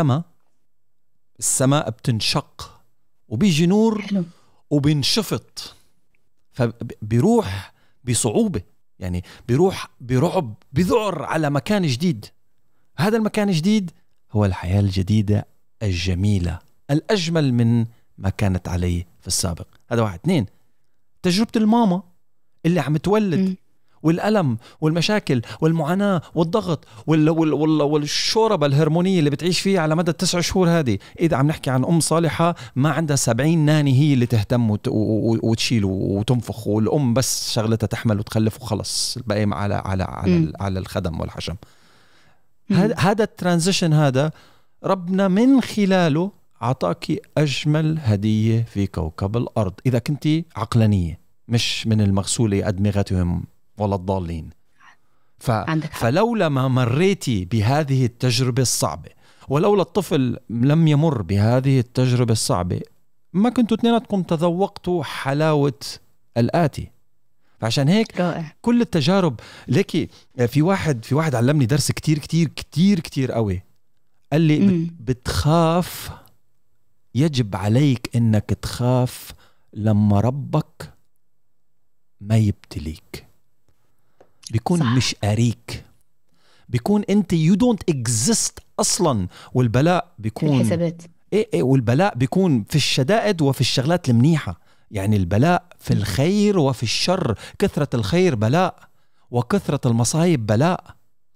السماء بتنشق وبيجي نور حلو. وبينشفط، فبيروح بصعوبة، يعني بيروح برعب، بذعر على مكان جديد. هذا المكان الجديد هو الحياة الجديدة الجميلة الأجمل من ما كانت عليه في السابق. هذا واحد. 2، تجربة الماما اللي عم تولد مم. والألم والمشاكل والمعاناة والضغط والشوربة الهرمونية اللي بتعيش فيها على مدى 9 شهور. هذه إذا عم نحكي عن أم صالحة ما عندها 70 ناني هي اللي تهتم وتشيل وتنفخ، والأم بس شغلتها تحمل وتخلف وخلص، الباقي على الخدم والحشم. هذا الترانزيشن هذا ربنا من خلاله عطاكي أجمل هدية في كوكب الأرض إذا كنتي عقلانية، مش من المغسولة أدمغتهم ولا الضالين. فلولا ما مريتي بهذه التجربة الصعبة، ولولا الطفل لم يمر بهذه التجربة الصعبة، ما كنتوا اثنيناتكم تذوقتوا حلاوة الآتي. فعشان هيك رائع. كل التجارب لكي في واحد علمني درس كتير كتير كتير كتير قوي. قال لي بتخاف، يجب عليك انك تخاف لما ربك ما يبتليك، بيكون صح. مش قاريك، بيكون انت you don't exist اصلا. والبلاء بيكون في الحسابات. ايه والبلاء بيكون في الشدائد وفي الشغلات المنيحة. يعني البلاء في الخير وفي الشر، كثرة الخير بلاء وكثرة المصايب بلاء.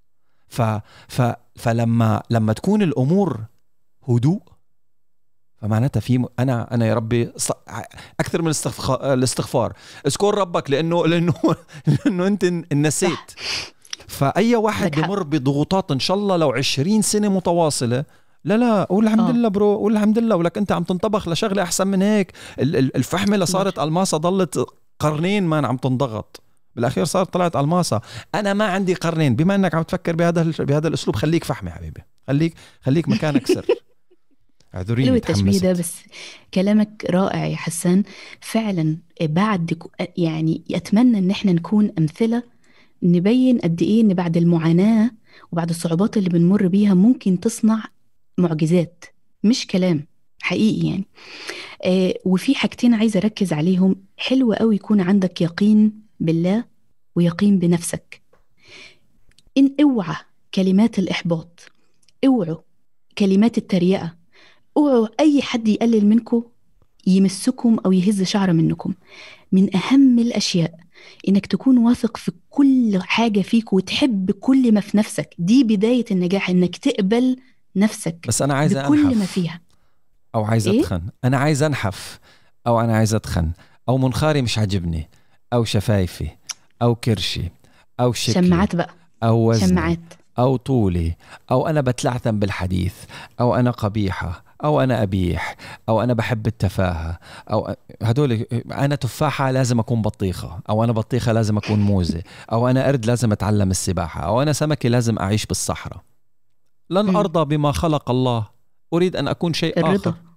فلما تكون الأمور هدوء، فمعناتها في أنا يا ربي أكثر من الاستغفار اذكر ربك لأنه أنت نسيت. فأي واحد بمر بضغوطات إن شاء الله لو 20 سنة متواصلة، لا قول الحمد لله برو، قول الحمد لله، ولك أنت عم تنطبخ لشغلة أحسن من هيك. الفحمة اللي صارت ألماسة ضلت قرنين ما عم تنضغط، بالأخير صارت طلعت ألماسة. أنا ما عندي قرنين. بما أنك عم تفكر بهذا الأسلوب، خليك فحمة حبيبي، خليك مكانك سر. حلو التشبيه ده، بس كلامك رائع يا حسان فعلا. يعني أتمنى إن احنا نكون أمثلة نبين قد إيه إن بعد المعاناة وبعد الصعوبات اللي بنمر بيها ممكن تصنع معجزات، مش كلام حقيقي يعني. وفي حاجتين عايزة أركز عليهم. حلو قوي يكون عندك يقين بالله ويقين بنفسك. اوعى كلمات الإحباط، اوعوا كلمات التريقة، اوعوا أي حد يقلل منكم يمسكم أو يهز شعر منكم. من أهم الأشياء إنك تكون واثق في كل حاجة فيك وتحب كل ما في نفسك. دي بداية النجاح، إنك تقبل نفسك بس أنا عايز بكل ما أنحف فيها. أو عايز إيه؟ أتخن. أنا عايز أنحف أو أنا عايز أتخن، أو منخاري مش عاجبني، أو شفايفي، أو كرشي، أو شكلي، شماعات بقى، أو وزني، شماعات. أو طولي، أو أنا بتلعثم بالحديث، أو أنا قبيحة، أو أنا أبيح، أو أنا بحب التفاهة، أو هدول. أنا تفاحة لازم أكون بطيخة، أو أنا بطيخة لازم أكون موزة، أو أنا قرد لازم أتعلم السباحة، أو أنا سمكة لازم أعيش بالصحراء. لن مم. أرضى بما خلق الله، أريد أن أكون شيء آخر. الرضا.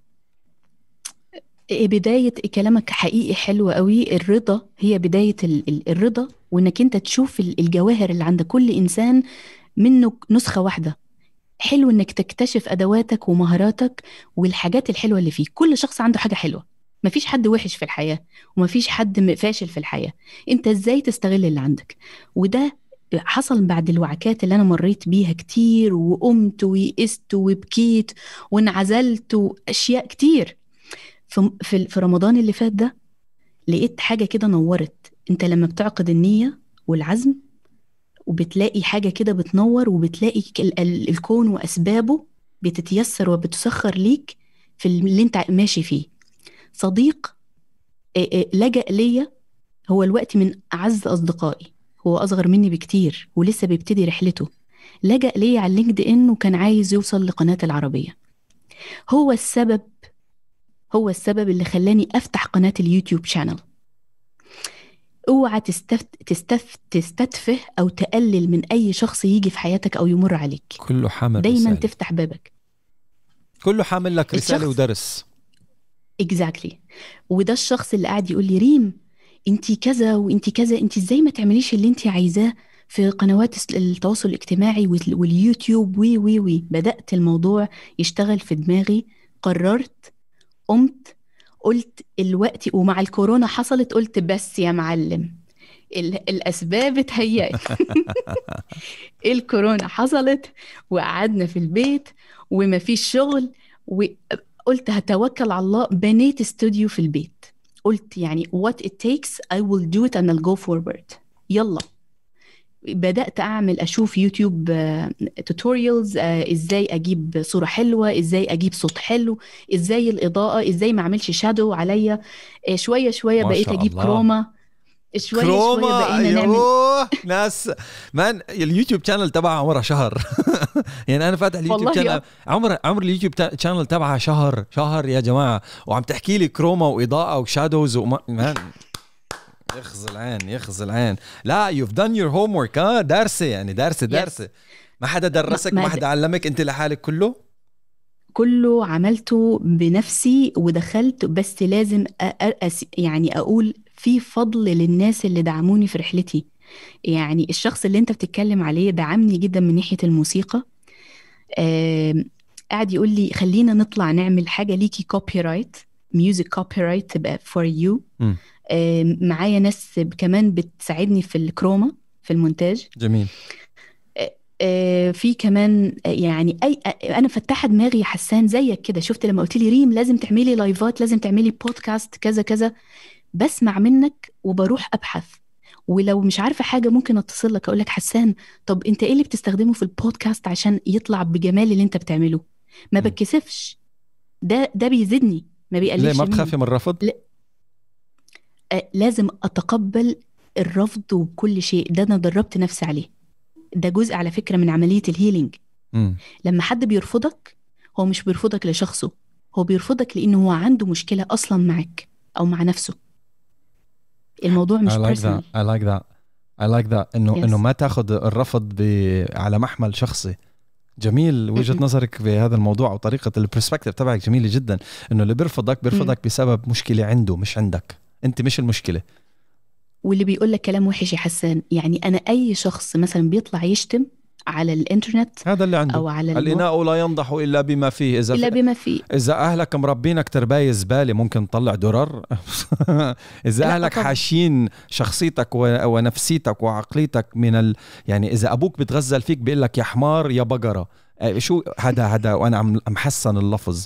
بداية كلامك حقيقي حلو قوي. الرضا هي بداية الرضا، وإنك أنت تشوف الجواهر اللي عند كل إنسان منه نسخة واحدة. حلو إنك تكتشف أدواتك ومهاراتك والحاجات الحلوة اللي فيك. كل شخص عنده حاجة حلوة، مفيش حد وحش في الحياة ومفيش حد فاشل في الحياة. أنت إزاي تستغل اللي عندك؟ وده حصل بعد الوعكات اللي أنا مريت بيها كتير، وقمت ويئست وبكيت وانعزلت وأشياء كتير. في رمضان اللي فات ده لقيت حاجة كده نورت. انت لما بتعقد النية والعزم وبتلاقي حاجة كده بتنور، وبتلاقي الكون وأسبابه بتتيسر وبتسخر ليك في اللي انت ماشي فيه. صديق لجأ ليا، هو الوقت من أعز أصدقائي، هو أصغر مني بكتير ولسه بيبتدي رحلته. لجأ ليا على لينكد إن وكان عايز يوصل لقناة العربية. هو السبب، هو السبب اللي خلاني أفتح قناة اليوتيوب شانل. اوعى تستتفه أو تقلل من أي شخص يجي في حياتك أو يمر عليك. كله حامل دايما رسالة، تفتح بابك. كله حامل لك رسالة الشخص ودرس. exactly. وده الشخص اللي قاعد يقول لي ريم انتي كذا وانتي كذا، انتي ازاي ما تعمليش اللي انتي عايزاه في قنوات التواصل الاجتماعي واليوتيوب وي. بدأت الموضوع يشتغل في دماغي، قررت، قمت، قلت الوقت. ومع الكورونا حصلت، قلت بس يا معلم الأسباب اتهيأت. الكورونا حصلت وقعدنا في البيت ومفيش شغل، وقلت هتوكل على الله. بنيت استوديو في البيت، قلت يعني what it takes I will do it and I'll go forward. يلا بدأت أشوف يوتيوب توتوريالز، إزاي أجيب صورة حلوة، إزاي أجيب صوت حلو، إزاي الإضاءة، إزاي ما أعملش شادو عليا. شوية شوية ما بقيت شاء أجيب الله. كروما. شوية شوية كروما، بقينا نعمل. يوه ناس مان. اليوتيوب شانل تبعها عمرها شهر. يعني انا فاتح اليوتيوب والله شانل، عمر اليوتيوب شانل تبعها شهر يا جماعه، وعم تحكي لي كروما واضاءه وشادوز مان. يخزي العين. لا you've done your homework. دارسه يعني دارسه. ما حدا درسك، ما حدا علمك، انت لحالك كله عملته بنفسي ودخلت. بس لازم يعني أقول في فضل للناس اللي دعموني في رحلتي. يعني الشخص اللي انت بتتكلم عليه دعمني جدا من ناحية الموسيقى. قاعد يقول لي خلينا نطلع نعمل حاجة ليكي كوبي رايت، ميوزك كوبي رايت تبقى فور يو. معايا ناس كمان بتساعدني في الكروما في المونتاج. جميل. في كمان يعني انا فتحت دماغي يا حسان زيك كده. شفت لما قلت لي ريم لازم تعملي لايفات، لازم تعملي بودكاست كذا كذا، بسمع منك وبروح ابحث. ولو مش عارفه حاجه ممكن اتصل لك اقول لك حسان طب انت ايه اللي بتستخدمه في البودكاست عشان يطلع بجمال اللي انت بتعمله. ما بتكسفش، ده بيزيدني، ما بيقللش. ليه ما بتخافي من الرفض؟ لازم اتقبل الرفض وكل شيء. ده انا دربت نفسي عليه. ده جزء على فكرة من عملية الهيلينج. لما حد بيرفضك هو مش بيرفضك لشخصه، هو بيرفضك لأنه هو عنده مشكلة أصلا معك أو مع نفسه. الموضوع مش personal. I like that إنه ما تاخد الرفض على محمل شخصي. جميل وجهة نظرك بهذا الموضوع، وطريقة البرسبكتيف تبعك جميلة جدا. إنه اللي بيرفضك بسبب مشكلة عنده مش عندك، أنت مش المشكلة. واللي بيقول لك كلام وحش يا حسان، يعني أنا أي شخص مثلا بيطلع يشتم على الانترنت هذا اللي عنده، أو على الإناء لا ينضح إلا بما فيه. إذا أهلك مربينك ترباية زبالة ممكن تطلع درر. إذا أهلك حاشين شخصيتك ونفسيتك وعقليتك يعني إذا أبوك بتغزل فيك بيقول لك يا حمار يا بقرة، شو هذا وأنا عم محسن اللفظ.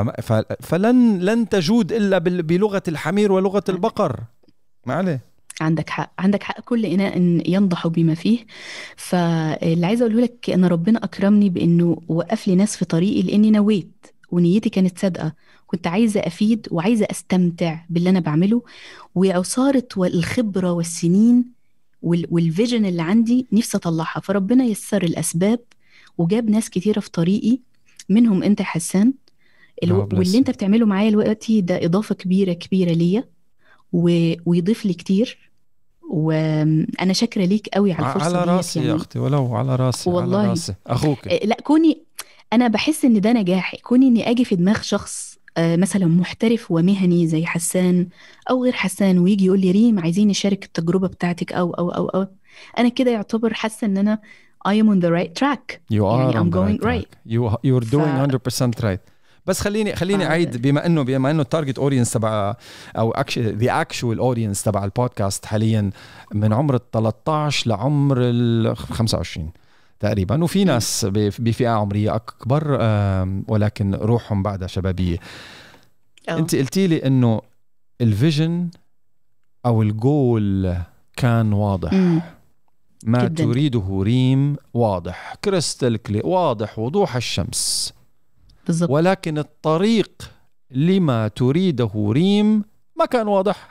فلن تجود إلا بلغة الحمير ولغة البقر. ما عليه. عندك حق، كل إناء ينضح بما فيه. فاللي عايزة أقوله لك أن ربنا أكرمني بأنه وقف لي ناس في طريقي، لأني نويت ونيتي كانت صادقة، كنت عايزة أفيد وعايزة أستمتع باللي أنا بعمله. وصارت الخبرة والسنين والفيجن اللي عندي نفسي أطلعها، فربنا يسر الأسباب وجاب ناس كتيرة في طريقي، منهم أنت حسان. واللي أنت بتعمله معايا دلوقتي ده إضافة كبيرة كبيرة ليا، ويضيف لي كتير. وانا شاكره ليك قوي على الفرصه على راسي يعني. يا اختي، ولو على راسي والله. على راسي اخوك. لا، كوني انا بحس ان ده نجاحي، كوني اني اجي في دماغ شخص مثلا محترف ومهني زي حسان او غير حسان، ويجي يقول لي ريم عايزين نشارك التجربه بتاعتك او انا كده يعتبر حاسه ان انا I am on the right track. You are يعني on I'm the going right track. You're doing 100% right. بس خليني اعيد، بما انه التارجت اودينس تبع او ذا اكشوال اودينس تبع البودكاست حاليا من عمر ال 13 لعمر ال 25 تقريبا، وفي ناس بفئه عمريه اكبر ولكن روحهم بعدها شبابيه. انت قلتي لي انه الفيجن او الجول كان واضح. ما جداً. تريده ريم واضح، كريستال كلي، واضح وضوح الشمس بالضبط. ولكن الطريق لما تريده ريم ما كان واضح.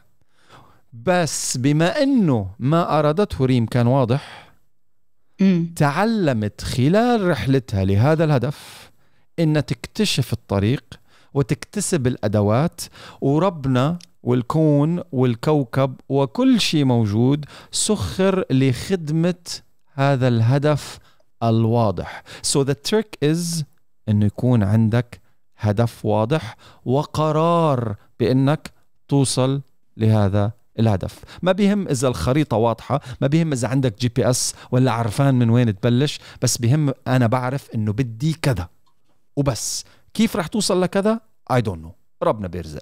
بس بما أنه ما أرادته ريم كان واضح، تعلمت خلال رحلتها لهذا الهدف إن تكتشف الطريق وتكتسب الأدوات، وربنا والكون والكوكب وكل شيء موجود سخر لخدمة هذا الهدف الواضح. So the trick is إنه يكون عندك هدف واضح وقرار بإنك توصل لهذا الهدف. ما بيهم إذا الخريطة واضحة، ما بيهم إذا عندك GPS ولا عرفان من وين تبلش، بس بيهم أنا بعرف إنه بدي كذا وبس. كيف رح توصل لكذا I don't know. ربنا بيرزق،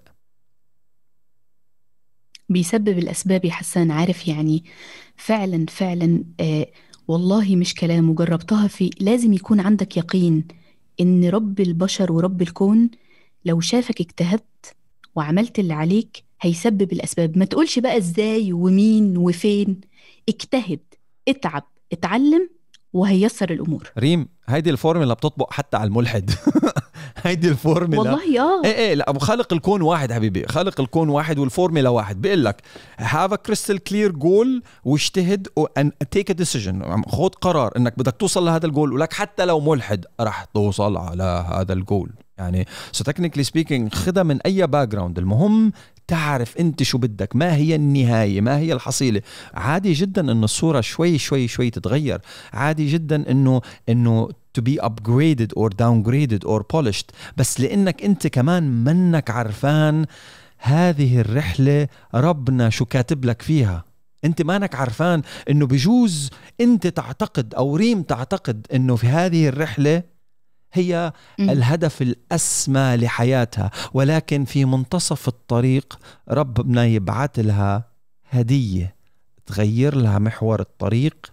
بيسبب الأسباب يا حسان. عارف يعني فعلا فعلا والله مش كلام، وجربتها. في لازم يكون عندك يقين إن رب البشر ورب الكون لو شافك اجتهدت وعملت اللي عليك هيسبب الأسباب. ما تقولش بقى إزاي ومين وفين، اجتهد، اتعب، اتعلم، وهيسر الأمور. ريم هيدي الفورمولا بتطبق حتى على الملحد. هيدي الفورمولا والله ايه لا، خالق الكون واحد حبيبي، خالق الكون واحد والفورمولا واحد. بيقول لك have a crystal clear goal واجتهد and take a decision. خذ قرار انك بدك توصل لهذا الجول، ولك حتى لو ملحد راح توصل على هذا الجول. يعني so technically speaking خدها من اي باك جراوند، المهم تعرف انت شو بدك، ما هي النهاية، ما هي الحصيلة. عادي جدا انه الصورة شوي شوي شوي تتغير، عادي جدا انه to be upgraded or downgraded or polished، بس لانك انت كمان منك عرفان هذه الرحلة ربنا شو كاتب لك فيها. انت مانك عرفان انه بجوز انت تعتقد او ريم تعتقد انه في هذه الرحلة هي الهدف الأسمى لحياتها، ولكن في منتصف الطريق ربنا يبعث لها هدية تغير لها محور الطريق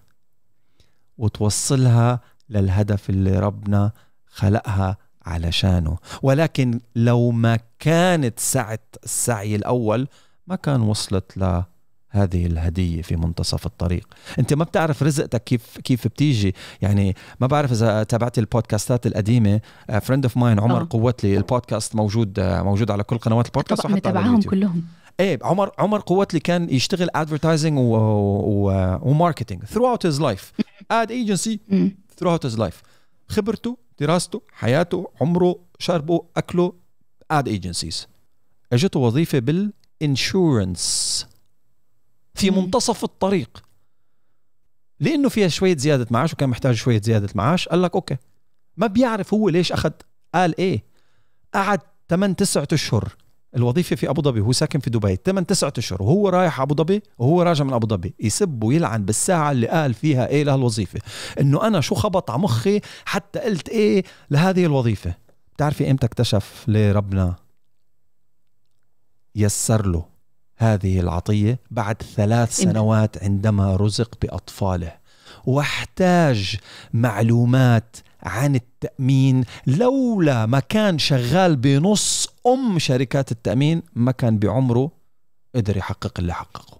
وتوصلها للهدف اللي ربنا خلقها علشانه. ولكن لو ما كانت سعت السعي الأول ما كان وصلت هذه الهدية في منتصف الطريق. انت ما بتعرف رزقتك كيف بتيجي. يعني ما بعرف اذا تابعت البودكاستات القديمة. فريند اوف ماين عمر قوتلي، البودكاست موجود على كل قنوات البودكاست وحتى على اليوتيوب كلهم. ايه عمر قوتلي كان يشتغل advertising وماركتينج throughout his life. ad agency throughout his life. خبرته، دراسته، حياته، عمره، شربه، اكله ad agencies. اجته وظيفة بالانشورنس في منتصف الطريق، لأنه فيها شوية زيادة معاش وكان محتاج شوية زيادة معاش. قال لك أوكي. ما بيعرف هو ليش أخذ، قال إيه، قعد 8-9 أشهر الوظيفة في أبو ظبي، وهو ساكن في دبي. 8-9 أشهر وهو رايح أبو ظبي وهو راجع من أبو ظبي يسب ويلعن بالساعة اللي قال فيها إيه لهالوظيفة، إنه أنا شو خبط على مخي حتى قلت إيه لهذه الوظيفة. بتعرفي إمتى اكتشف لربنا يسر له هذه العطية؟ بعد 3 سنوات عندما رزق بأطفاله واحتاج معلومات عن التأمين. لولا ما كان شغال بنص شركات التأمين ما كان بعمره قدر يحقق اللي حققه.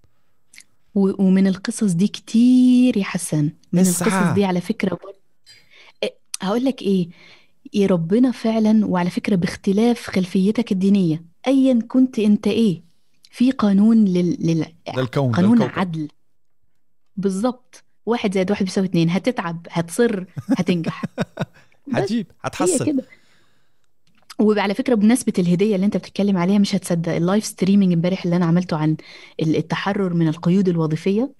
ومن القصص دي كتير يا حسن، من القصص دي على فكرة هقول لك ايه، يا ربنا فعلا. وعلى فكرة باختلاف خلفيتك الدينية ايا كنت انت ايه، في قانون للكون، قانون للكوكب. عدل بالظبط. 1+1=2. هتتعب، هتصر، هتنجح. هتجيب، هتحصل. هي كده. وعلى فكرة بمناسبة الهدية اللي انت بتتكلم عليها، مش هتصدق اللايف ستريمينج امبارح اللي انا عملته عن التحرر من القيود الوظيفية.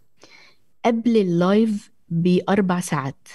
قبل اللايف ب4 ساعات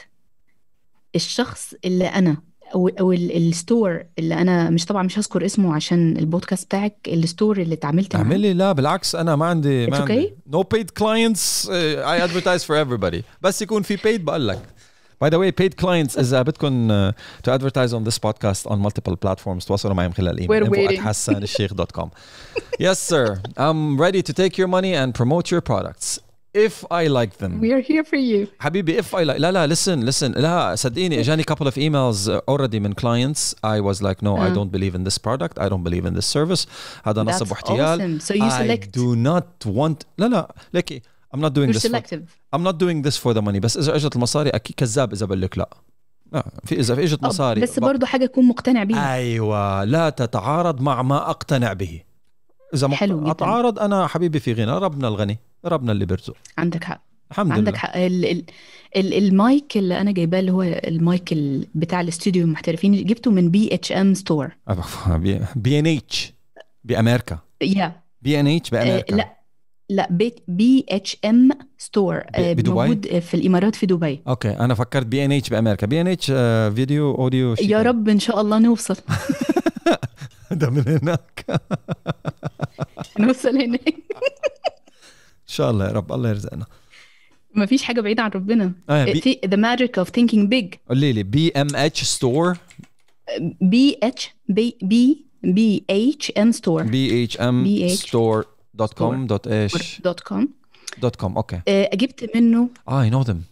الشخص اللي انا او الستور اللي انا مش طبعا مش هذكر اسمه عشان البودكاست بتاعك، الستور اللي اتعاملت معاه. اعملي. لا بالعكس، انا ما عندي no paid clients. I advertise for everybody. بس يكون في paid بقول لك. By the way, paid clients إذا بدكم to advertise on this podcast on multiple platforms تواصلوا معي من خلال الإيميل info@hassanelsheikh.com. Yes sir, I'm ready to take your money and promote your products if I like them. We are here for you. حبيبي if I like. لا listen. لا صدقيني اجاني couple of emails already من clients. I was like no, I don't believe in this product. I don't believe in this service. هذا نصب واحتيال. Awesome. So you select. I do not want. لا لكي I'm not doing this. I'm not doing this for the money. بس إذا اجت المصاري أكيد كذاب إذا بقول لك لا. إذا اجت مصاري بس برضو حاجة أكون مقتنع بيها. أيوة، لا تتعارض مع ما أقتنع به. إذا ما أتعارض أنا حبيبي في غنى، ربنا الغني، ربنا اللي بيرزق. عندك حق. الحمد عندك لله. حق. المايك اللي أنا جايباه اللي هو المايك بتاع الاستوديو المحترفين جبته من BHM ستور. B&H بأمريكا. B&H بأمريكا. لا BHM ستور موجود في الإمارات في دبي. أوكي أنا فكرت B&H بأمريكا. B&H فيديو أوديو شيء. يا رب إن شاء الله نوصل. ده من هناك. نوصل هناك إن شاء الله يا رب، الله يرزقنا. ما فيش حاجة بعيدة عن ربنا. The magic of thinking big. قولي لي BMH store. BHM store. BHM store.com. اوكي. جبت منه. I know them.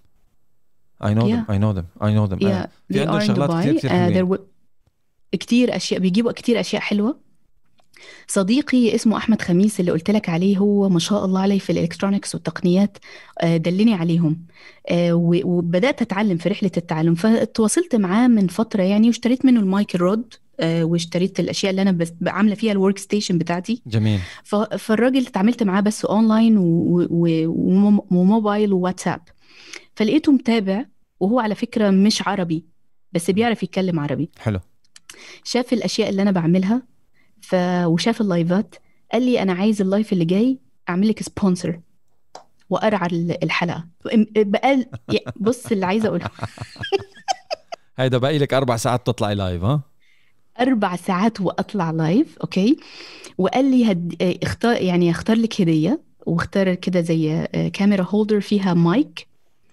Yeah, في عندهم شغلات كتير حلوين. كتير اشياء، بيجيبوا كتير اشياء حلوة. صديقي اسمه أحمد خميس اللي قلت لك عليه، هو ما شاء الله عليه في الإلكترونيكس والتقنيات، دلني عليهم. وبدأت أتعلم في رحلة التعلم، فتواصلت معاه من فترة يعني، واشتريت منه المايك الرود، واشتريت الأشياء اللي أنا عاملة فيها الورك ستيشن بتاعتي. جميل. فالراجل اتعاملت معاه بس أونلاين وموبايل وواتساب، فلقيته متابع، وهو على فكرة مش عربي بس بيعرف يتكلم عربي. حلو. شاف الأشياء اللي أنا بعملها وشاف اللايفات، قال لي أنا عايز اللايف اللي جاي أعمل لك سبونسر وأرعى الحلقة. بقال بص اللي عايزة أقوله. هيدا باقي لك 4 ساعات تطلعي لايف. 4 ساعات وأطلع لايف. أوكي. وقال لي اختار لك هدية، واختار كده زي كاميرا هولدر فيها مايك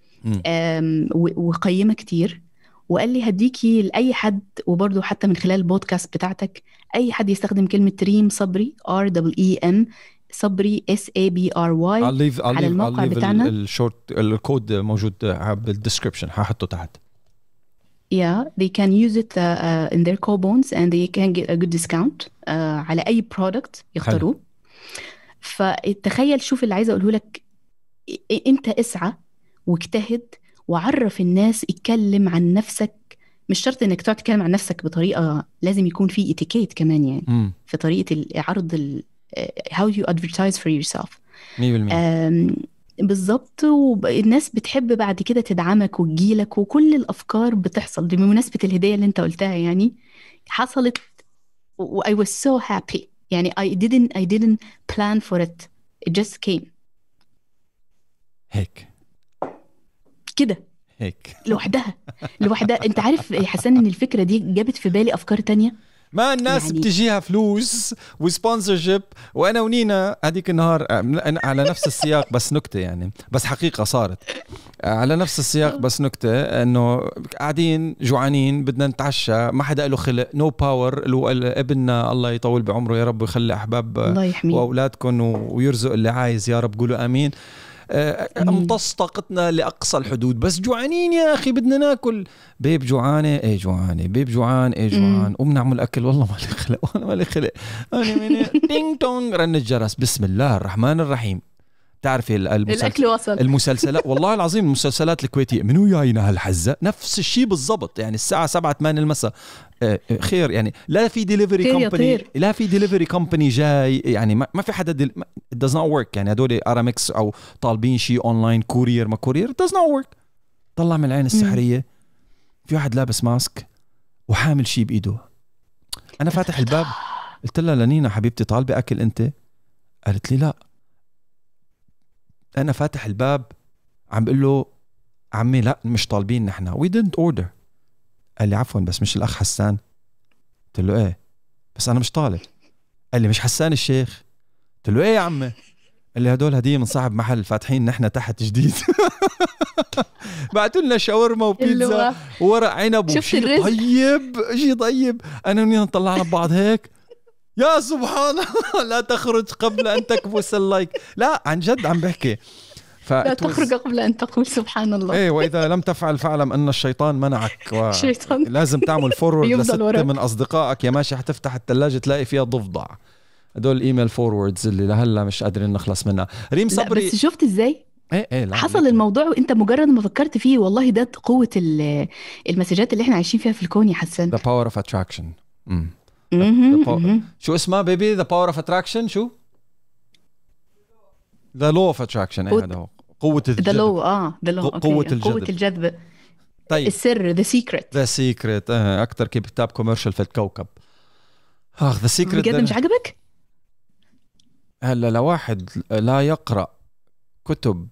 وقيمة كتير، وقال لي هديكي لأي حد، وبرضو حتى من خلال البودكاست بتاعتك أي حد يستخدم كلمة ريم صبري REEM صبري SABRY على الموقع بتاعنا. الكود موجود بالديسكريبشن، هحطه تحت. Yeah, they can use it in their coupons and they can get a good discount على أي product يختاروه. فتخيل، شوف اللي عايزة أقوله لك، أنت اسعى واجتهد وعرف الناس، اتكلم عن نفسك. مش شرط انك تقعد تتكلم عن نفسك بطريقة، لازم يكون في اتيكيت كمان يعني في طريقة العرض how you advertise for yourself. 100% بالضبط. والناس بتحب بعد كده تدعمك وتجيلك، وكل الأفكار بتحصل. دي بمناسبة الهدية اللي انت قلتها يعني، حصلت I was so happy يعني. I didn't plan for it. It just came هيك لوحدها. انت عارف يا حسن ان الفكرة دي جابت في بالي افكار تانية. ما الناس يعني بتجيها فلوس وسبونسرشيب، وانا ونينا هذيك النهار على نفس السياق، بس نكتة يعني، بس حقيقة صارت على نفس السياق بس نكتة، انه قاعدين جوعانين بدنا نتعشى، ما حدا له خلق، نو باور. ابننا الله يطول بعمره يا رب، ويخلي احباب واولادكم ويرزق اللي عايز يا رب، قولوا امين. امتص طاقتنا لاقصى الحدود، بس جوعانين يا اخي بدنا ناكل. بيب جوعانه، ايه جوعانه، بيب جوعان، ايه جوعان، قوم نعمل اكل. والله ما لي خلق، وانا ما لي خلق، انا من دينج تونج رن الجرس، بسم الله الرحمن الرحيم. تعرفي الأكل وصل. المسلسلات والله العظيم المسلسلات الكويتية منو جاينا هالحزة نفس الشيء بالضبط، يعني الساعة 7-8 المساء خير، يعني لا في ديليفري كومباني، لا في ديليفري كومباني جاي، يعني ما في حدا it does not work. يعني هدول ارامكس او طالبين شيء اونلاين كورير ما كورير it does not work. طلع من العين السحرية في واحد لابس ماسك وحامل شيء بإيده. أنا فاتح الباب قلت لها لنينا حبيبتي طالبة أكل أنت؟ قالت لي لا. أنا فاتح الباب عم بقول له عمي لا مش طالبين نحن we didn't order. قال لي عفوا بس مش الأخ حسان؟ قلت له إيه بس أنا مش طالب. قال لي مش حسان الشيخ؟ قلت له إيه يا عمي؟ قال لي هدول هدية من صاحب محل فاتحين نحن تحت جديد. بعتوا لنا شاورما وبيتزا وورق عنب وشيء طيب، شيء طيب. أنا ونينا طلعنا ببعض هيك يا سبحان الله لا تخرج قبل أن تكبس اللايك. لا عن جد عم بحكي لا تخرج قبل أن تقول سبحان الله. إيه وإذا لم تفعل فاعلم أن الشيطان منعك لازم تعمل فورورد لستة من أصدقائك يا ماشي حتفتح الثلاجة تلاقي فيها ضفدع. هدول الإيميل فوروردز اللي لهلا مش قادرين نخلص منها. ريم صبري بس شفت إزاي إيه حصل الموضوع وانت مجرد ما فكرت فيه؟ والله ده قوة المسجات اللي احنا عايشين فيها في الكون يا حسان. The power of attraction. شو اسمها بيبي؟ The power of attraction شو؟ The law of attraction. ايه هذا هو قوة الجذب. قوة الجذب. طيب السر the secret. أكتر كتاب كوميرشال في الكوكب. the secret بجد مش عجبك؟ هلا لواحد لا يقرأ كتب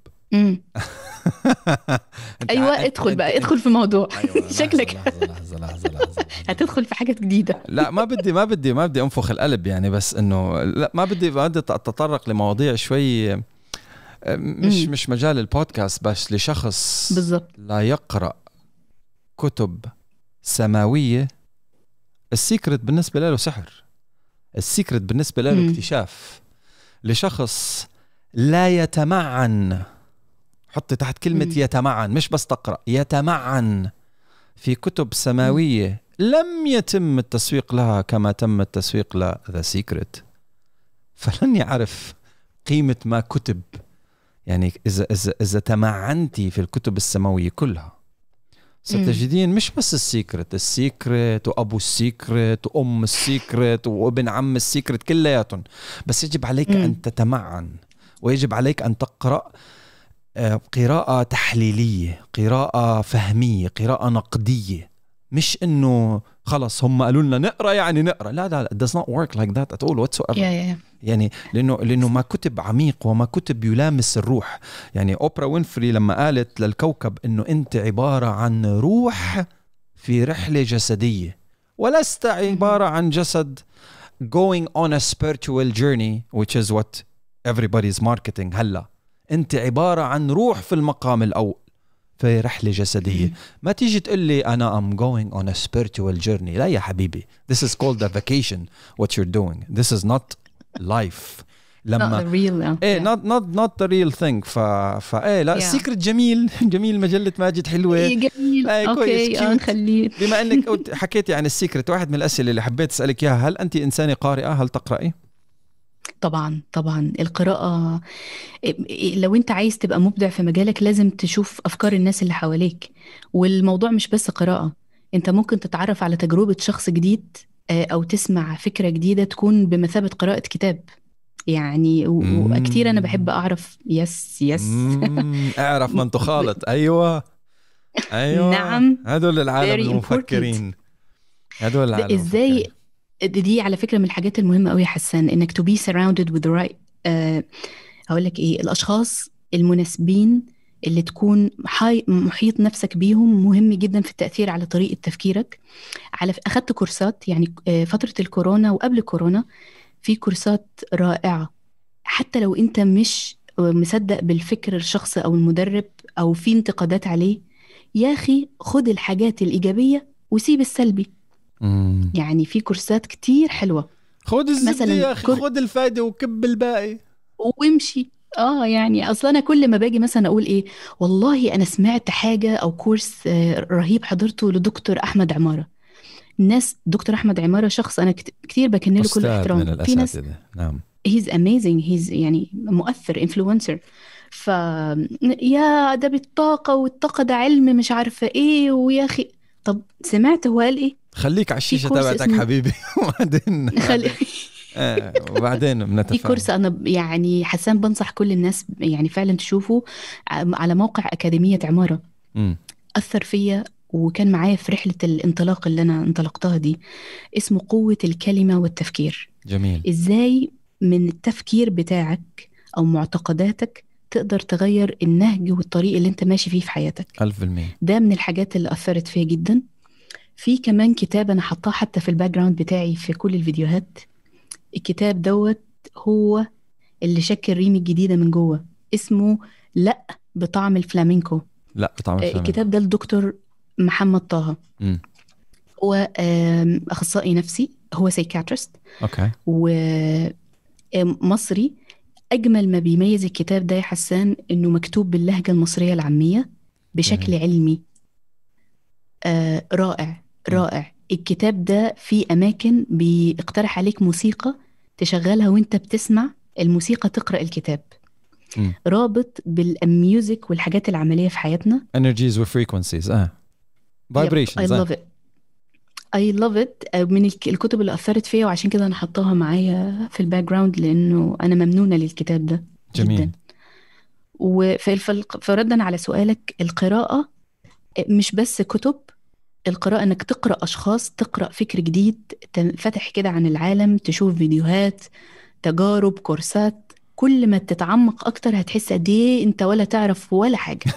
ايوه ادخل بقى ادخل في موضوع. أيوة شكلك لحظة. هتدخل في حاجة جديدة. لا ما بدي انفخ القلب يعني، بس انه لا ما بدي اتطرق لمواضيع شوي مش مجال البودكاست، بس لشخص بالضبط لا يقرأ كتب سماوية. السيكرت بالنسبة له سحر، السيكرت بالنسبة له اكتشاف. لشخص لا يتمعن، حطي تحت كلمة يتمعن، مش بس تقرأ، يتمعن في كتب سماوية لم يتم التسويق لها كما تم التسويق ل The Secret، فلن يعرف قيمة ما كتب. يعني إذا تمعنتي في الكتب السماوية كلها ستجدين مش بس السيكرت وأبو السيكرت وأم السيكرت وابن عم السيكرت كلياتهم، بس يجب عليك أن تتمعن، ويجب عليك أن تقرأ قراءة تحليلية، قراءة فهمية، قراءة نقدية. مش إنه خلص هم قالوا لنا نقرأ يعني نقرأ. لا it does not work like that at all whatsoever. يعني لأنه ما كتب عميق وما كتب يلامس الروح. يعني أوبرا وينفري لما قالت للكوكب إنه أنت عبارة عن روح في رحلة جسدية، ولست عبارة عن جسد going on a spiritual journey which is what everybody's marketing هلا. أنت عبارة عن روح في المقام الأول في رحلة جسدية. ما تيجي تقول لي أنا I'm going on a spiritual journey. لا يا حبيبي، this is called a vacation what you're doing. This is not life. لما not the real إيه not the real thing. فإيه لا السيكرت جميل مجلة ماجد حلوة جميل. أوكي نخليه. بما أنك حكيتي عن السيكرت، واحد من الأسئلة اللي حبيت أسألك إياها، هل أنت إنسانة قارئة؟ هل تقرأي؟ طبعا القراءة، لو انت عايز تبقى مبدع في مجالك لازم تشوف أفكار الناس اللي حواليك. والموضوع مش بس قراءة، انت ممكن تتعرف على تجربة شخص جديد أو تسمع فكرة جديدة تكون بمثابة قراءة كتاب. يعني وكتير أنا بحب أعرف أعرف من تخالط. أيوة نعم، هدول العالم المفكرين، هدول العالم إزاي دي على فكرة من الحاجات المهمة قوي يا حسان، إنك to be surrounded with the right هقول لك إيه، الأشخاص المناسبين اللي تكون محيط نفسك بيهم مهم جدا في التأثير على طريقة تفكيرك. أخدت كورسات يعني فترة الكورونا وقبل كورونا، في كورسات رائعة. حتى لو أنت مش مصدق بالفكر الشخص أو المدرب أو في انتقادات عليه، يا أخي خد الحاجات الإيجابية وسيب السلبي. يعني في كورسات كتير حلوة. خد الزبدة يا أخي، خد الفائدة وكب الباقي وامشي. يعني اصلا انا كل ما باجي مثلا اقول ايه، والله انا سمعت حاجه او كورس رهيب حضرته لدكتور احمد عماره. الناس، دكتور احمد عماره شخص انا كتير بكن له كل أستاذ من احترام. في ناس الأساتذة، نعم. he's amazing، he's يعني مؤثر influencer. ف يا ده بالطاقه، والطاقه ده علم مش عارفه ايه، ويا اخي طب سمعت هو قال ايه؟ خليك على في الشيشة كورس تبعتك اسمه حبيبي. وبعدين خلي وبعدين في بنتفاهم. كورس انا يعني حسان بنصح كل الناس يعني فعلا تشوفه، على موقع أكاديمية عمارة. امم. أثر فيا وكان معايا في رحلة الانطلاق اللي أنا انطلقتها دي. اسمه قوة الكلمة والتفكير. جميل. إزاي من التفكير بتاعك أو معتقداتك تقدر تغير النهج والطريق اللي انت ماشي فيه في حياتك. 1000%. ده من الحاجات اللي أثرت فيا جدا. في كمان كتاب أنا حطاه حتى في الباك جراوند بتاعي في كل الفيديوهات. الكتاب دوت هو اللي شكل ريمي الجديدة من جوه. اسمه لا بطعم الفلامينكو. لا بطعم الفلامنكو. الكتاب ده الدكتور محمد طه. امم. هو أخصائي نفسي، هو سايكاتريست اوكي. ومصري. أجمل ما بيميز الكتاب ده يا حسان إنه مكتوب باللهجة المصرية العامية بشكل جميل. علمي. رائع مم. رائع. الكتاب ده فيه أماكن بيقترح عليك موسيقى تشغلها وانت بتسمع الموسيقى تقرأ الكتاب. مم. رابط بالميوزك والحاجات العملية في حياتنا. energies و frequencies I vibrations love it. I love it. من الكتب اللي أثرت فيا، وعشان كده أنا حطاها معايا في الباك جراوند لأنه أنا ممنونة للكتاب ده جميل. جدا. فردا على سؤالك، القراءة مش بس كتب. القراءة إنك تقرأ أشخاص، تقرأ فكر جديد، تنفتح كده عن العالم، تشوف فيديوهات، تجارب، كورسات. كل ما تتعمق أكتر هتحس قد إيه أنت ولا تعرف ولا حاجة.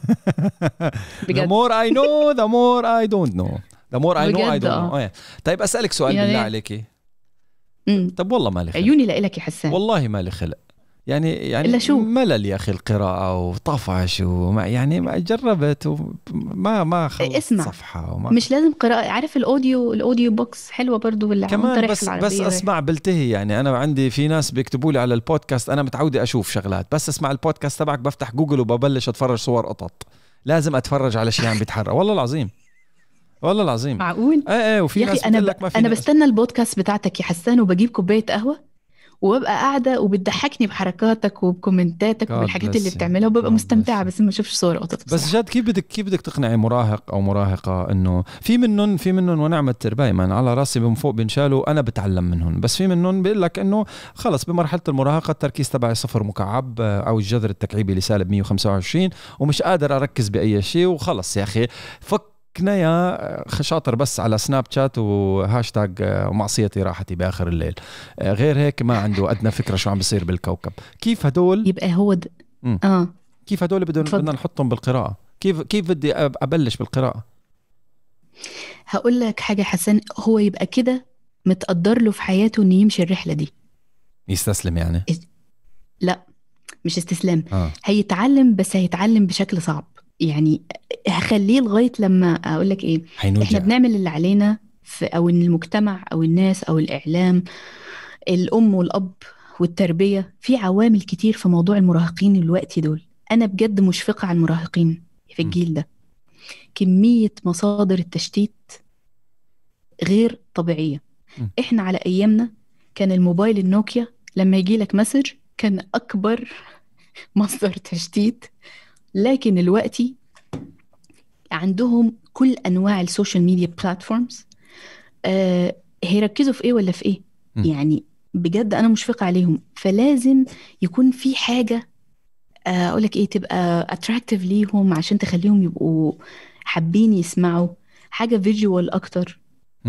the بجد more I know the more I don't know. the more I know I بجد don't know. طيب أسألك سؤال بالله يعني عليكي. مم. طب والله ما لي خلق. عيوني لك يا حسان. والله ما لي خلق. يعني إلا شو ملل يا أخي القراءة وطفش وما يعني ما جربت وما خلصت اسمع، صفحة وما مش لازم قراءة. عارف الأوديو بوكس حلوة برضو وانت كمان رايح في بس العربية رايح. اسمع بلتهي. يعني انا عندي في ناس بيكتبوا لي على البودكاست، انا متعودة اشوف شغلات، بس اسمع البودكاست تبعك بفتح جوجل وببلش اتفرج صور قطط. لازم اتفرج على شيء عم بيتحرك. والله العظيم والله العظيم. معقول؟ وفي يا أخي ناس بتقول لك ما أنا فيني بستنى البودكاست بتاعتك يا حسان، وبجيب كوباية قهوة وببقى قاعدة وبتضحكني بحركاتك وبكومنتاتك God وبالحاجات اللي bless you. بتعملها، وببقى God bless مستمتعة you. بس ما اشوفش صور قطط بس بصراحة. جد كيف بدك تقنعي مراهق او مراهقة انه في منهم ونعم الترباية من على راسي من فوق بنشالوا، انا بتعلم منهم. بس في منهم بيقول لك انه خلص بمرحلة المراهقة التركيز تبعي صفر مكعب او الجذر التكعيبي لسالب 125 ومش قادر اركز باي شيء وخلص يا اخي فكنا يا شاطر بس على سناب شات وهاشتاج معصيتي راحتي باخر الليل. غير هيك ما عنده ادنى فكرة شو عم بيصير بالكوكب. كيف هدول يبقى هو ده. كيف هدول بدنا نحطهم بالقراءة؟ كيف بدي أبلش بالقراءة؟ هقول لك حاجة حسن، هو يبقى كده متقدر له في حياته إنه يمشي الرحلة دي. يستسلم يعني؟ لا مش استسلام. هيتعلم، بس هيتعلم بشكل صعب. يعني هخليه لغاية لما أقول لك إيه، إحنا بنعمل اللي علينا أو إن المجتمع أو الناس أو الإعلام، الأم والأب والتربية، في عوامل كتير في موضوع المراهقين الوقت دول. أنا بجد مشفقة على المراهقين في الجيل ده. كمية مصادر التشتيت غير طبيعية. إحنا على أيامنا كان الموبايل النوكيا لما يجي لك مسج كان أكبر مصدر تشتيت. لكن الوقت عندهم كل أنواع السوشيال ميديا بلاتفورمز. هيركزوا في إيه ولا في إيه؟ يعني بجد أنا مشفقة عليهم. فلازم يكون في حاجة أقولك إيه تبقى attractive ليهم عشان تخليهم يبقوا حابين يسمعوا حاجة فيجوال أكتر.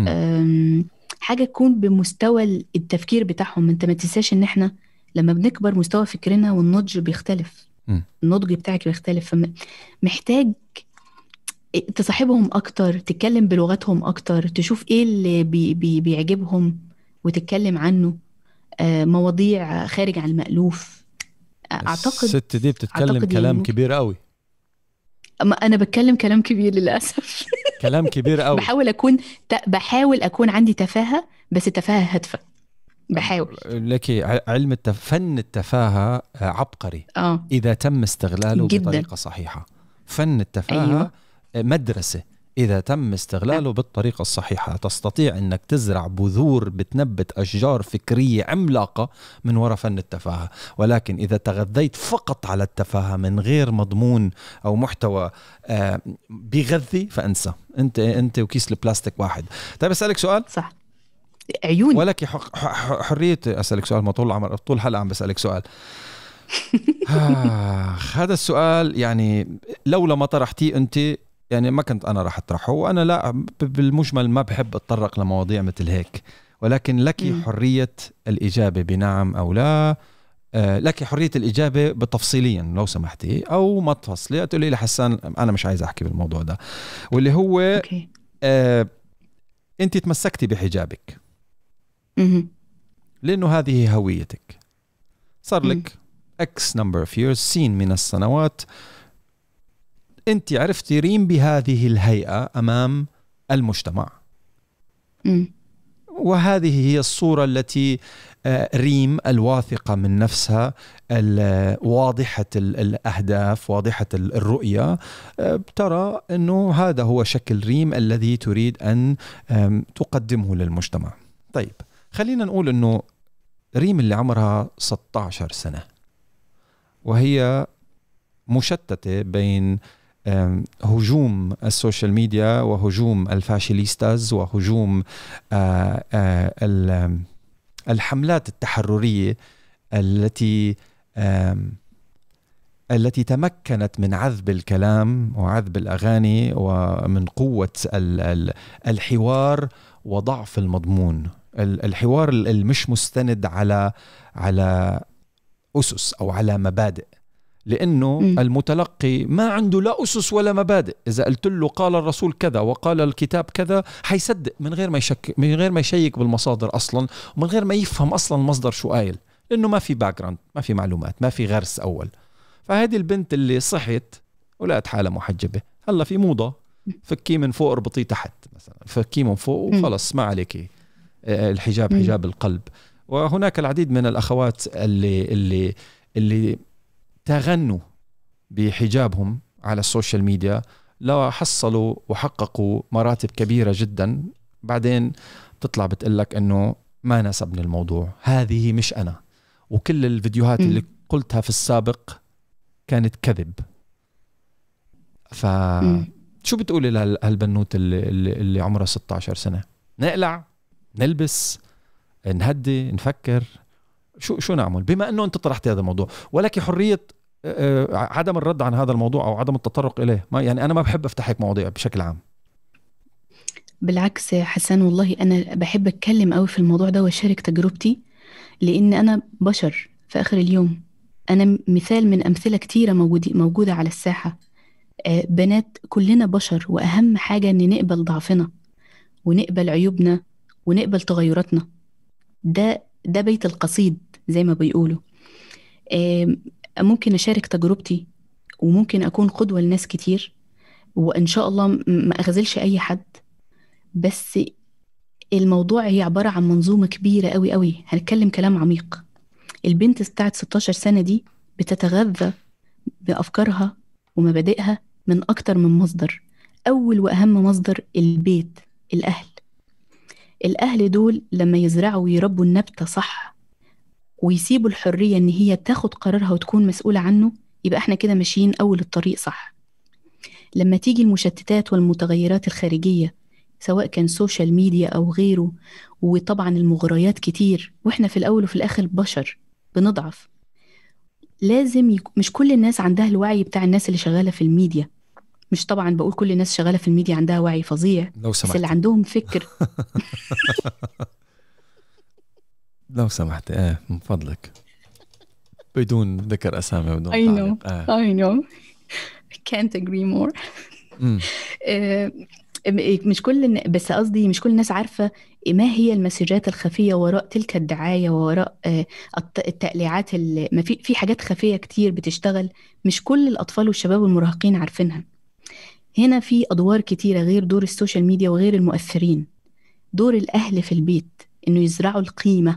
حاجة تكون بمستوى التفكير بتاعهم. أنت ما تنساش إن إحنا لما بنكبر مستوى فكرنا والنضج بيختلف. النضج بتاعك بيختلف. فمحتاج تصاحبهم أكتر، تتكلم بلغتهم أكتر، تشوف إيه اللي بيعجبهم وتتكلم عنه. مواضيع خارج عن المألوف. أعتقد الست دي بتتكلم كلام يعني كبير قوي. أنا بتكلم كلام كبير للأسف. كلام كبير قوي. بحاول أكون عندي تفاهة، بس تفاهة هادفة. بحاول. لك علم فن التفاهة عبقري اه إذا تم استغلاله جدا. بطريقة صحيحة. فن التفاهة ايوه مدرسة إذا تم استغلاله بالطريقة الصحيحة. تستطيع أنك تزرع بذور بتنبت أشجار فكرية عملاقة من وراء فن التفاهة. ولكن إذا تغذيت فقط على التفاهة من غير مضمون أو محتوى بيغذي، فأنسى، أنت وكيس البلاستيك واحد. طيب أسألك سؤال. صح. عيوني. ولك حرية أسألك سؤال، ما طول العمر طول الحلقة عم بسألك سؤال. هذا السؤال يعني لولا ما طرحتيه أنت يعني ما كنت أنا راح أطرحه، وأنا لا بالمجمل ما بحب أتطرق لمواضيع مثل هيك، ولكن لك حرية الإجابة بنعم أو لا. لك حرية الإجابة بتفصيليا لو سمحتي، أو ما تفصلي تقولي لي حسان أنا مش عايز أحكي بالموضوع ده، واللي هو اوكي. أنت تمسكتي بحجابك مهم. لأنه هذه هويتك، صار مم. لك X number of years، سين من السنوات، أنت عرفتي ريم بهذه الهيئة أمام المجتمع، مم. وهذه هي الصورة التي ريم الواثقة من نفسها، واضحة الأهداف، واضحة الرؤية، ترى أنه هذا هو شكل ريم الذي تريد أن تقدمه للمجتمع. طيب خلينا نقول أنه ريم اللي عمرها 16 سنة وهي مشتتة بين هجوم السوشيال ميديا وهجوم الفاشيليستاز وهجوم الحملات التحررية التي تمكنت من عذب الكلام وعذب الأغاني ومن قوة الحوار وضعف المضمون، الحوار المش مستند على أسس أو على مبادئ، لأنه المتلقي ما عنده لا أسس ولا مبادئ. إذا قلت له قال الرسول كذا وقال الكتاب كذا حيصدق من غير ما يشك، من غير ما يشيك بالمصادر أصلا، ومن غير ما يفهم أصلا المصدر شو قايل، لأنه ما في باك جراوند، ما في معلومات، ما في غرس أول. فهذه البنت اللي صحت ولقت حالها محجبة، هلا في موضة فكيه من فوق اربطيه تحت مثلا، فكيه من فوق وخلص ما عليك، الحجاب حجاب القلب. وهناك العديد من الأخوات اللي تغنوا بحجابهم على السوشيال ميديا، لا حصلوا وحققوا مراتب كبيرة جدا، بعدين تطلع بتقلك أنه ما ناسبني الموضوع، هذه مش أنا، وكل الفيديوهات اللي قلتها في السابق كانت كذب. فشو بتقولي لهالبنوت اللي عمرها 16 سنة؟ نقلع، نلبس، نهدي، نفكر، شو نعمل؟ بما أنه أنت طرحت هذا الموضوع ولك حرية عدم الرد عن هذا الموضوع أو عدم التطرق إليه. ما يعني أنا ما بحب أفتح هيك مواضيع بشكل عام. بالعكس يا حسن، والله أنا بحب أتكلم قوي في الموضوع ده وأشارك تجربتي، لأن أنا بشر في آخر اليوم. أنا مثال من أمثلة كتيرة موجودة على الساحة. بنات، كلنا بشر، وأهم حاجة أن نقبل ضعفنا ونقبل عيوبنا ونقبل تغيراتنا. ده بيت القصيد زي ما بيقولوا. ممكن أشارك تجربتي وممكن أكون قدوة لناس كتير، وإن شاء الله ما أخذلش أي حد. بس الموضوع هي عبارة عن منظومة كبيرة قوي قوي، هنتكلم كلام عميق. البنت بتاعت 16 سنة دي بتتغذى بأفكارها ومبادئها من أكتر من مصدر. أول وأهم مصدر البيت، الأهل دول لما يزرعوا ويربوا النبتة صح ويسيبوا الحرية إن هي تاخد قرارها وتكون مسؤولة عنه، يبقى احنا كده ماشيين أول الطريق صح. لما تيجي المشتتات والمتغيرات الخارجية، سواء كان سوشيال ميديا أو غيره، وطبعا المغريات كتير، وإحنا في الأول وفي الآخر بشر بنضعف. لازم مش كل الناس عندها الوعي بتاع الناس اللي شغالة في الميديا. مش طبعا بقول كل الناس شغالة في الميديا عندها وعي فظيع، لو بس سمحت اللي عندهم فكر. لو سمحت من فضلك بدون ذكر أسامي بدون I know تعليق. I know can't agree more. مش كل بس قصدي مش كل الناس عارفة ما هي المسجات الخفية وراء تلك الدعاية ووراء التقليعات. ما في حاجات خفية كتير بتشتغل، مش كل الأطفال والشباب والمراهقين عارفينها. هنا في أدوار كتيرة غير دور السوشيال ميديا وغير المؤثرين. دور الأهل في البيت إنه يزرعوا القيمة،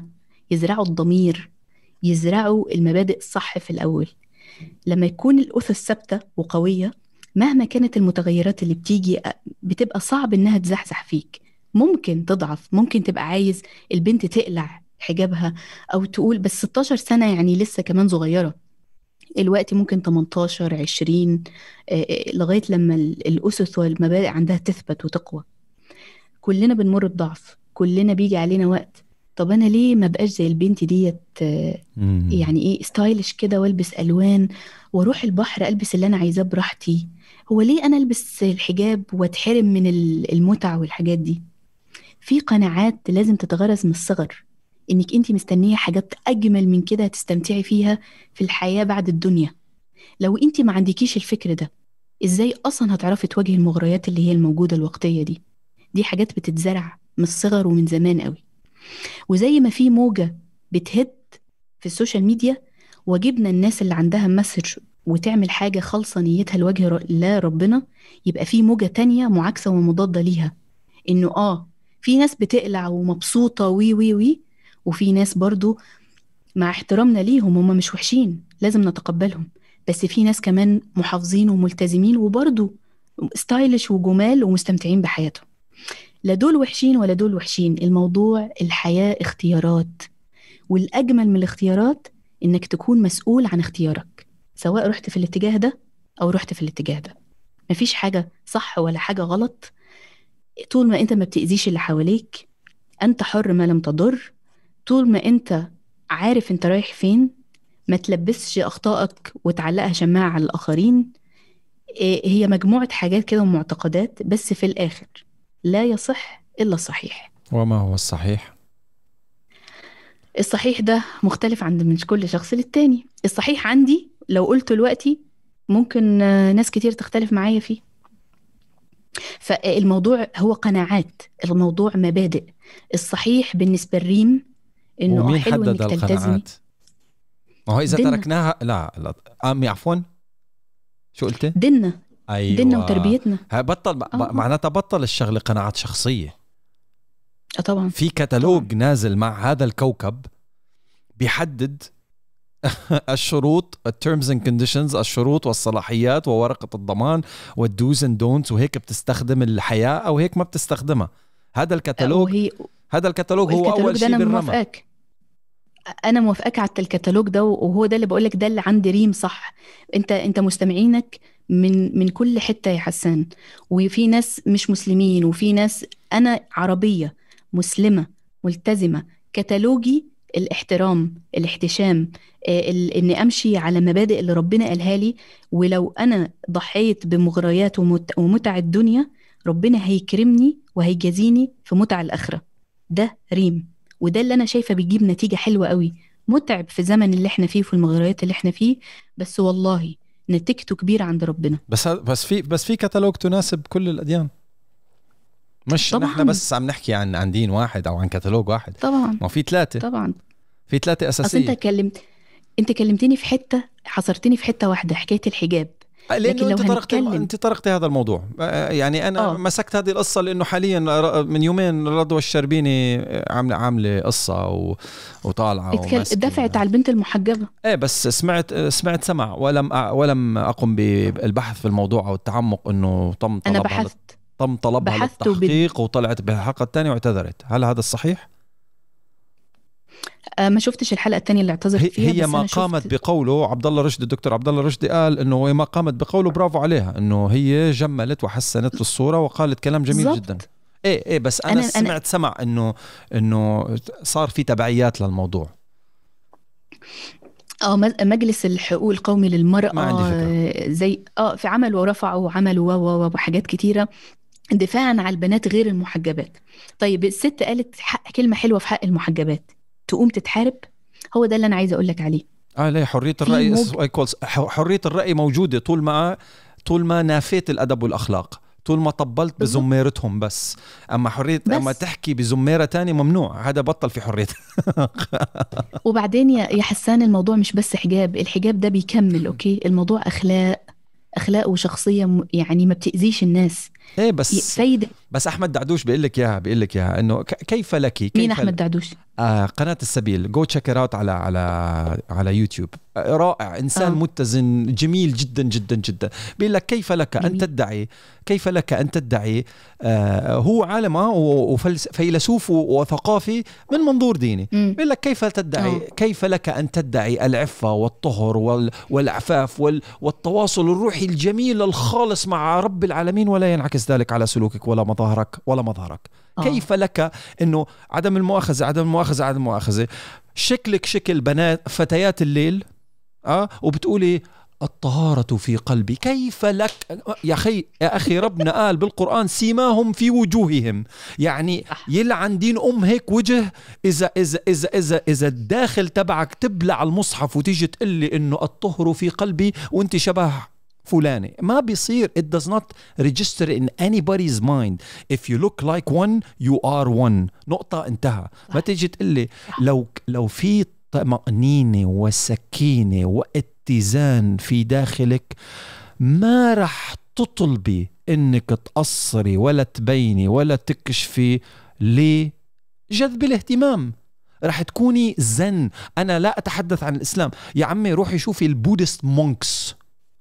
يزرعوا الضمير، يزرعوا المبادئ الصح في الأول. لما يكون الأسس ثابتة وقوية، مهما كانت المتغيرات اللي بتيجي بتبقى صعب إنها تزحزح فيك. ممكن تضعف، ممكن تبقى عايز البنت تقلع حجابها أو تقول بس 16 سنة يعني لسه كمان صغيرة. الوقت ممكن 18 20 لغاية لما الأسس والمبادئ عندها تثبت وتقوى. كلنا بنمر بضعف، كلنا بيجي علينا وقت طب أنا ليه ما بقاش زي البنت ديت يعني إيه ستايلش كده، والبس ألوان واروح البحر ألبس اللي أنا عايزاه براحتي؟ هو ليه أنا ألبس الحجاب واتحرم من المتع والحاجات دي؟ في قناعات لازم تتغرز من الصغر، إنك أنت مستنية حاجات أجمل من كده تستمتعي فيها في الحياة بعد الدنيا. لو أنت ما عندكيش الفكر ده، إزاي أصلا هتعرفي تواجهي المغريات اللي هي الموجودة الوقتية دي؟ دي حاجات بتتزرع من الصغر ومن زمان قوي. وزي ما في موجة بتهد في السوشيال ميديا، وجبنا الناس اللي عندها مسج وتعمل حاجة خالصة نيتها لوجه الله ربنا، يبقى في موجة تانية معاكسة ومضادة ليها، إنه في ناس بتقلع ومبسوطة وي وي وي، وفي ناس برضو مع احترامنا ليهم هم مش وحشين، لازم نتقبلهم، بس في ناس كمان محافظين وملتزمين وبرضو ستايلش وجمال ومستمتعين بحياتهم. لا دول وحشين ولا دول وحشين، الموضوع الحياة اختيارات، والأجمل من الاختيارات إنك تكون مسؤول عن اختيارك، سواء رحت في الاتجاه ده أو رحت في الاتجاه ده. مفيش حاجة صح ولا حاجة غلط، طول ما أنت ما بتأذيش اللي حواليك أنت حر ما لم تضر. طول ما أنت عارف أنت رايح فين، ما تلبسش أخطائك وتعلقها شماعة على الآخرين. هي مجموعة حاجات كده ومعتقدات، بس في الآخر لا يصح إلا الصحيح. وما هو الصحيح؟ الصحيح ده مختلف عند من كل شخص للتاني. الصحيح عندي لو قلت دلوقتي ممكن ناس كتير تختلف معايا فيه. فالموضوع هو قناعات، الموضوع مبادئ. الصحيح بالنسبة للريم إنه ومين حلو حدد إنك تلتزمي. القناعات؟ ما هو إذا ديننا تركناها لا عفوا شو قلت؟ ديننا ديننا أيوة. وتربيتنا. بطل معناتها بطل الشغلة قناعات شخصية. طبعا في كتالوج نازل مع هذا الكوكب بيحدد الشروط terms and conditions، الشروط والصلاحيات وورقة الضمان والدوز and don'ts، وهيك بتستخدم الحياة أو هيك ما بتستخدمها. هذا الكتالوج هو أول شيء بالرمى. أنا موافقك على الكتالوج ده، وهو ده اللي بقولك، ده اللي عند ريم صح. أنت مستمعينك من كل حتة يا حسان، وفي ناس مش مسلمين وفي ناس. أنا عربية مسلمة ملتزمة، كتالوجي الاحترام، الاحتشام، إني أمشي على مبادئ اللي ربنا قالها لي. ولو أنا ضحيت بمغريات ومتع الدنيا، ربنا هيكرمني وهيجازيني في متع الآخرة. ده ريم، وده اللي أنا شايفة بيجيب نتيجة حلوة قوي. متعب في الزمن اللي احنا فيه وفي المغريات اللي احنا فيه، بس والله نتيجته كبيرة عند ربنا. بس في كتالوج تناسب كل الأديان، مش طبعاً. نحن بس عم نحكي عن دين واحد أو عن كتالوج واحد. طبعا ما في ثلاثة. طبعا. في ثلاثة أساسية. انت كلمتني في حتة، حصرتني في حتة واحدة، حكاية الحجاب. لأنه أنت طرقت هذا الموضوع. يعني أنا مسكت هذه القصة لأنه حاليا من يومين رضوى الشربيني عاملة قصة وطالعة دفعت على البنت المحجبة. بس سمعت سمع ولم أقم بالبحث في الموضوع أو التعمق إنه تم طلبها للتحقيق وطلعت بالحلقة الثانية واعتذرت. هل هذا الصحيح؟ ما شفتش الحلقة الثانية اللي اعتذرت فيها. هي ما قامت بقوله عبد الله رشدي، الدكتور عبد الله رشدي قال انه ما قامت بقوله، برافو عليها، انه هي جملت وحسنت الصورة وقالت كلام جميل بالزبط. جدا. بس انا سمعت سمع انه صار في تبعيات للموضوع. مجلس الحقوق القومي للمرأة ما عندي فكرة. زي في عمل ورفعوا وعملوا وحاجات كتيرة دفاعا عن البنات غير المحجبات. طيب الست قالت كلمة حلوة في حق المحجبات، تقوم تتحارب؟ هو ده اللي أنا عايزة أقولك عليه. ليه حرية الرأي حرية الرأي موجودة طول ما نافيت الأدب والأخلاق، طول ما طبلت بزميرتهم بس. أما أما تحكي بزميرة تاني ممنوع، هذا بطل في حرية. وبعدين يا حسان، الموضوع مش بس حجاب، الحجاب ده بيكمل. أوكي، الموضوع أخلاق وشخصية، يعني ما بتأذيش الناس. ايه بس فايدة. بس احمد دعدوش بيقول لك اياها انه كيف لك كيف مين أحمد دعدوش؟ قناة السبيل، جو تشيك اوت على يوتيوب. رائع، انسان متزن جميل جدا جدا جدا. بيقول لك كيف لك ان تدعي هو عالم وفيلسوف وثقافي من منظور ديني. بيقول لك كيف لك ان تدعي العفة والطهر والعفاف والتواصل الروحي الجميل الخالص مع رب العالمين ولا ينعكس ذلك على سلوكك ولا مظهرك. كيف لك انه عدم المؤاخذة شكلك شكل بنات فتيات الليل وبتقولي الطهارة في قلبي. كيف لك يا أخي ربنا قال بالقرآن سيماهم في وجوههم، يعني يلعن دين هيك وجه. إذا الداخل تبعك تبلع المصحف وتيجي تقلي إنه الطهر في قلبي وانت شبه فلاني، ما بيصير. It does not register in anybody's mind. If you look like one you are one. نقطة، انتهى. ما تيجي تقلي لو في طمأنينة وسكينة واتزان في داخلك ما رح تطلبي انك تقصري ولا تبيني ولا تكشفي لجذب الاهتمام. رح تكوني زن. انا لا اتحدث عن الاسلام يا عمي، روحي شوفي البودست مونكس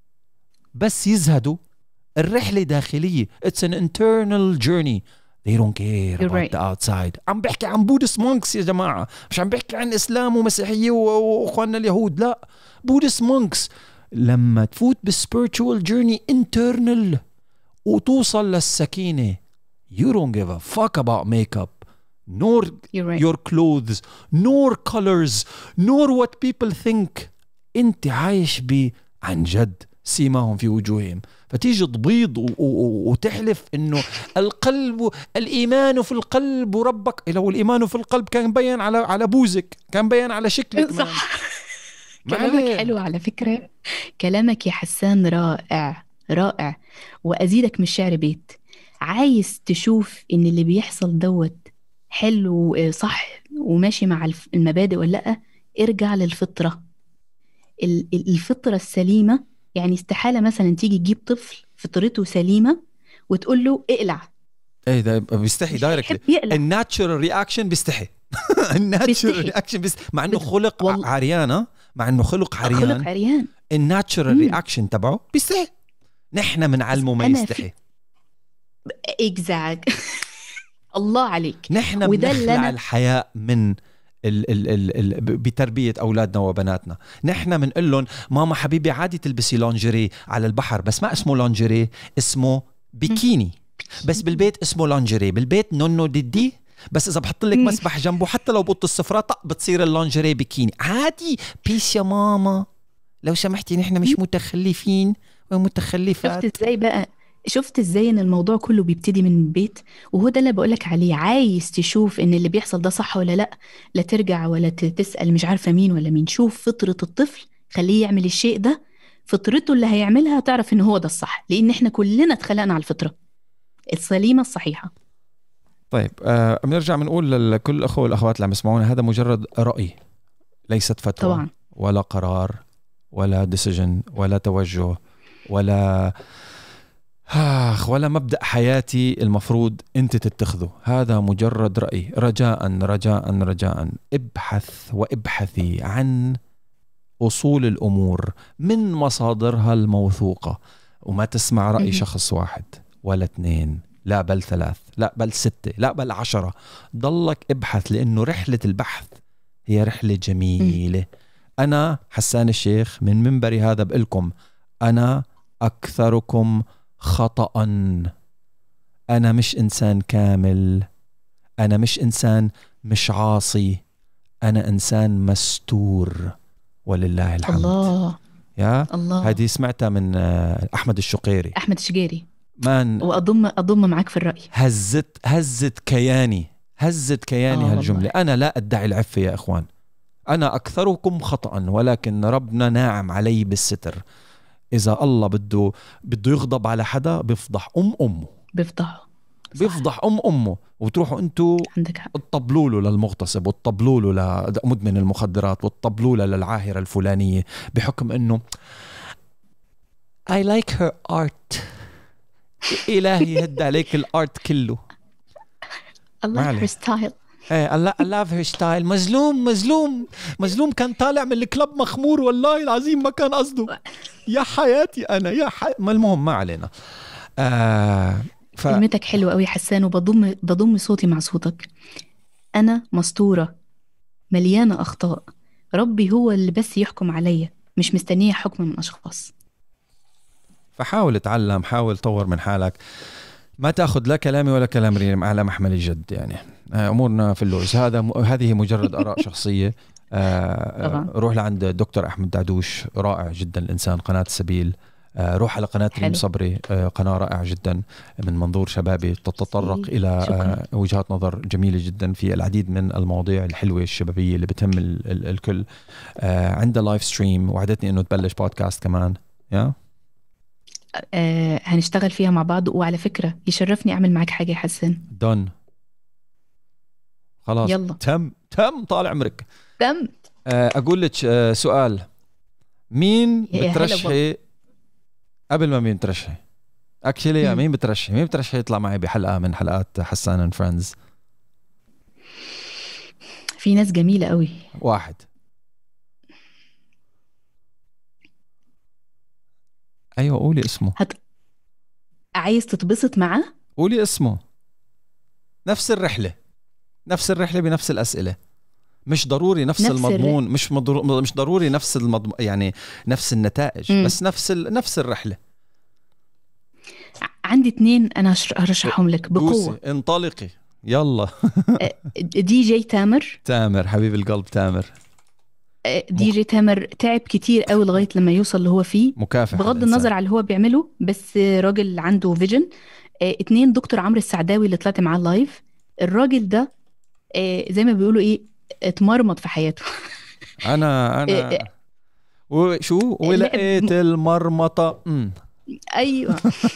بس يزهدوا. الرحلة داخلية. It's an internal journey. They don't care about the outside. عم بحكي عن بودست مونكس يا جماعة، مش عم بحكي عن إسلام ومسيحية وأخواننا اليهود. لا، بودست مونكس. لما تفوت بالspiritual journey internal وتوصل للسكينة you don't give a fuck about makeup nor your clothes nor colors nor what people think. انت عايش عن جد سيماهم في وجوههم. فتيجي تبيض وتحلف انه القلب، الايمان في القلب وربك. لو الايمان في القلب كان بيان على بوزك، كان بيان على شكلك. صح. كلامك حلو على فكرة. كلامك يا حسان رائع رائع. وازيدك من الشعر بيت. عايز تشوف ان اللي بيحصل دوت حلو صح وماشي مع المبادئ ولا لا؟ ارجع للفطرة. الفطرة السليمة. يعني استحالة مثلا تيجي تجيب طفل فطرته سليمة وتقول له اقلع. ايه ده بيستحي دايركتلي. الناتشورال رياكشن بيستحي. الناتشورال رياكشن مع انه خلق عريان. الناتشورال رياكشن تبعه بيستحي. نحن بنعلمه ما يستحي. اكزاكت. الله عليك. نحن بنخلع الحياء من بتربية أولادنا وبناتنا. نحن بنقول لهم ماما حبيبي عادي تلبسي لونجري على البحر، بس ما اسمه لونجري، اسمه بيكيني. بس بالبيت اسمه لونجري. بالبيت نونو ديدي، بس إذا بحط لك مسبح جنبه حتى لو بوط الصفرة بتصير اللونجري بيكيني عادي. بيس يا ماما لو سمحتي، نحن مش متخلفين ومتخلفات. شفت ازاي ان الموضوع كله بيبتدي من البيت؟ وهو ده اللي بقولك عليه. عايز تشوف ان اللي بيحصل ده صح ولا لا ترجع ولا تسأل مش عارفة مين ولا مين. شوف فطرة الطفل، خليه يعمل الشيء ده. فطرته اللي هيعملها تعرف ان هو ده الصح، لان احنا كلنا اتخلقنا على الفطرة السليمة الصحيحة. طيب بنرجع بنقول لكل الأخوة والأخوات اللي عم يسمعونا، هذا مجرد رأي ليست فتوى طبعا. ولا قرار ولا ديسيجن ولا توجه ولا مبدأ حياتي المفروض أنت تتخذه. هذا مجرد رأي. رجاء ابحث وابحثي عن أصول الأمور من مصادرها الموثوقة، وما تسمع رأي شخص واحد ولا 2 لا بل 3 لا بل 6 لا بل 10. ضلك ابحث، لأنه رحلة البحث هي رحلة جميلة. أنا حسان الشيخ من منبري هذا بقلكم أنا أكثركم خطأ. أنا مش إنسان كامل، أنا مش إنسان مش عاصي، أنا إنسان مستور ولله الحمد. الله يا الله. هذه سمعتها من أحمد الشقيري. وأضم معك في الرأي. هزت كياني هالجملة. أنا لا أدعي العفة يا إخوان، أنا أكثركم خطأ، ولكن ربنا ناعم علي بالستر. إذا الله بده يغضب على حدا بيفضح أمه، بيفضح أمه، وتروحوا أنتوا تطبلوا له للمغتصب وتطبلوا له لمدمن المخدرات وتطبلوا له للعاهرة الفلانية بحكم إنه I like her art إلهي يهد عليك الارت كله. الله هير ستايل. ايه الله هير ستايل. مظلوم كان طالع من الكلب مخمور والله العظيم ما كان قصده. يا حياتي انا ما المهم ما علينا. كلمتك حلوة قوي حسان، وبضم صوتي مع صوتك. انا مسطورة مليانة اخطاء، ربي هو اللي بس يحكم عليا، مش مستنية حكم من اشخاص. فحاول اتعلم، حاول طور من حالك، ما تاخذ لا كلامي ولا كلام ريم على محمل الجد. يعني امورنا في اللوز. هذه مجرد اراء شخصيه. روح لعند الدكتور احمد دعدوش، رائع جدا الانسان، قناه السبيل. روح على قناه ريم صبري، قناه رائعه جدا من منظور شبابي، تتطرق الى وجهات نظر جميله جدا في العديد من المواضيع الحلوه الشبابيه اللي بتهم الكل. عنده لايف ستريم، وعدتني انه تبلش بودكاست كمان. هنشتغل فيها مع بعض. وعلى فكرة يشرفني أعمل معك حاجة يا حسن. دون خلاص يلا. تم طال عمرك. تم. أقول لك سؤال. مين بترشحي قبل ما مين بترشحي اكشلي مين بترشحي يطلع معي بحلقة من حلقات حسان اند فريندز؟ في ناس جميلة قوي. واحد. ايوه قولي اسمه. عايز تتبسط معاه؟ قولي اسمه. نفس الرحلة بنفس الأسئلة. مش ضروري نفس المضمون، مش ضروري نفس المضمون، يعني نفس النتائج. بس نفس الرحلة. عندي 2 أنا هرشحهم لك بقوة. انطلقي يلا. دي جي تامر حبيب القلب تامر. دي جي تامر تعب كتير قوي لغاية لما يوصل اللي هو فيه، مكافح بغض النظر على اللي هو بيعمله، بس راجل عنده فيجن. 2 دكتور عمرو السعداوي اللي طلعت معاه لايف. الراجل ده زي ما بيقولوا ايه، اتمرمط في حياته. انا وشو ولقيت المرمطة. ايوه.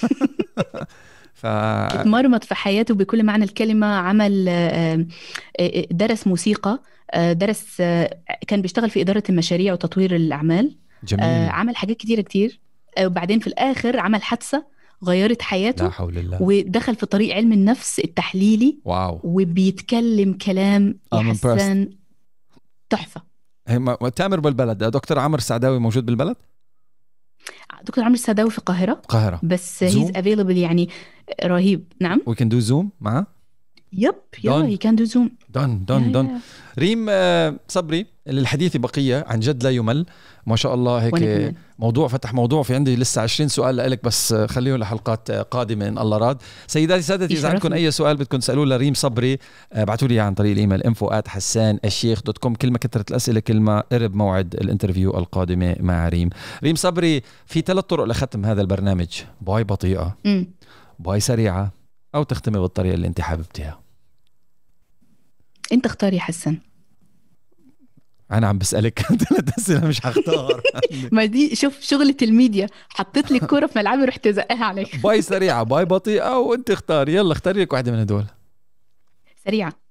اتمرمط في حياته بكل معنى الكلمة. عمل درس موسيقى، درس كان بيشتغل في إدارة المشاريع وتطوير الأعمال. جميل. عمل حاجات كتير. وبعدين في الآخر عمل حادثة غيرت حياته. لا حول الله. ودخل في طريق علم النفس التحليلي. واو. وبيتكلم كلام يحسن تحفة. تامر بالبلد. دكتور عمرو السعداوي موجود بالبلد؟ دكتور عمرو السعداوي في القاهرة بس he's available، يعني رهيب. نعم. we can do zoom معه. يب he can do zoom. دون ريم صبري، الحديث بقية عن جد لا يمل ما شاء الله. هيك موضوع فتح موضوع، في عندي لسه 20 سؤال لك، بس خليه لحلقات قادمة إن الله راد. سيداتي سادتي، إذا عندكم أي سؤال بدكم تسألوه لريم صبري، ابعتوا لي عن طريق الإيميل info@hassanalsheikh.com. كلمة كثرة الأسئلة كلمة قرب موعد الانترفيو القادمة مع ريم صبري. في 3 طرق لختم هذا البرنامج: باي بطيئة، باي سريعة، أو تختمي بالطريقة اللي أنت حاببتها. انت اختار يا حسن. انا عم بسألك 3 أسئلة مش هختار. ما دي شوف شغلة الميديا، حطيت لي الكرة في ملعبي رحت زقها عليك. باي سريعة، باي بطيئة، وانت اختار. يلا اختاري لك واحدة من هدول. سريعة.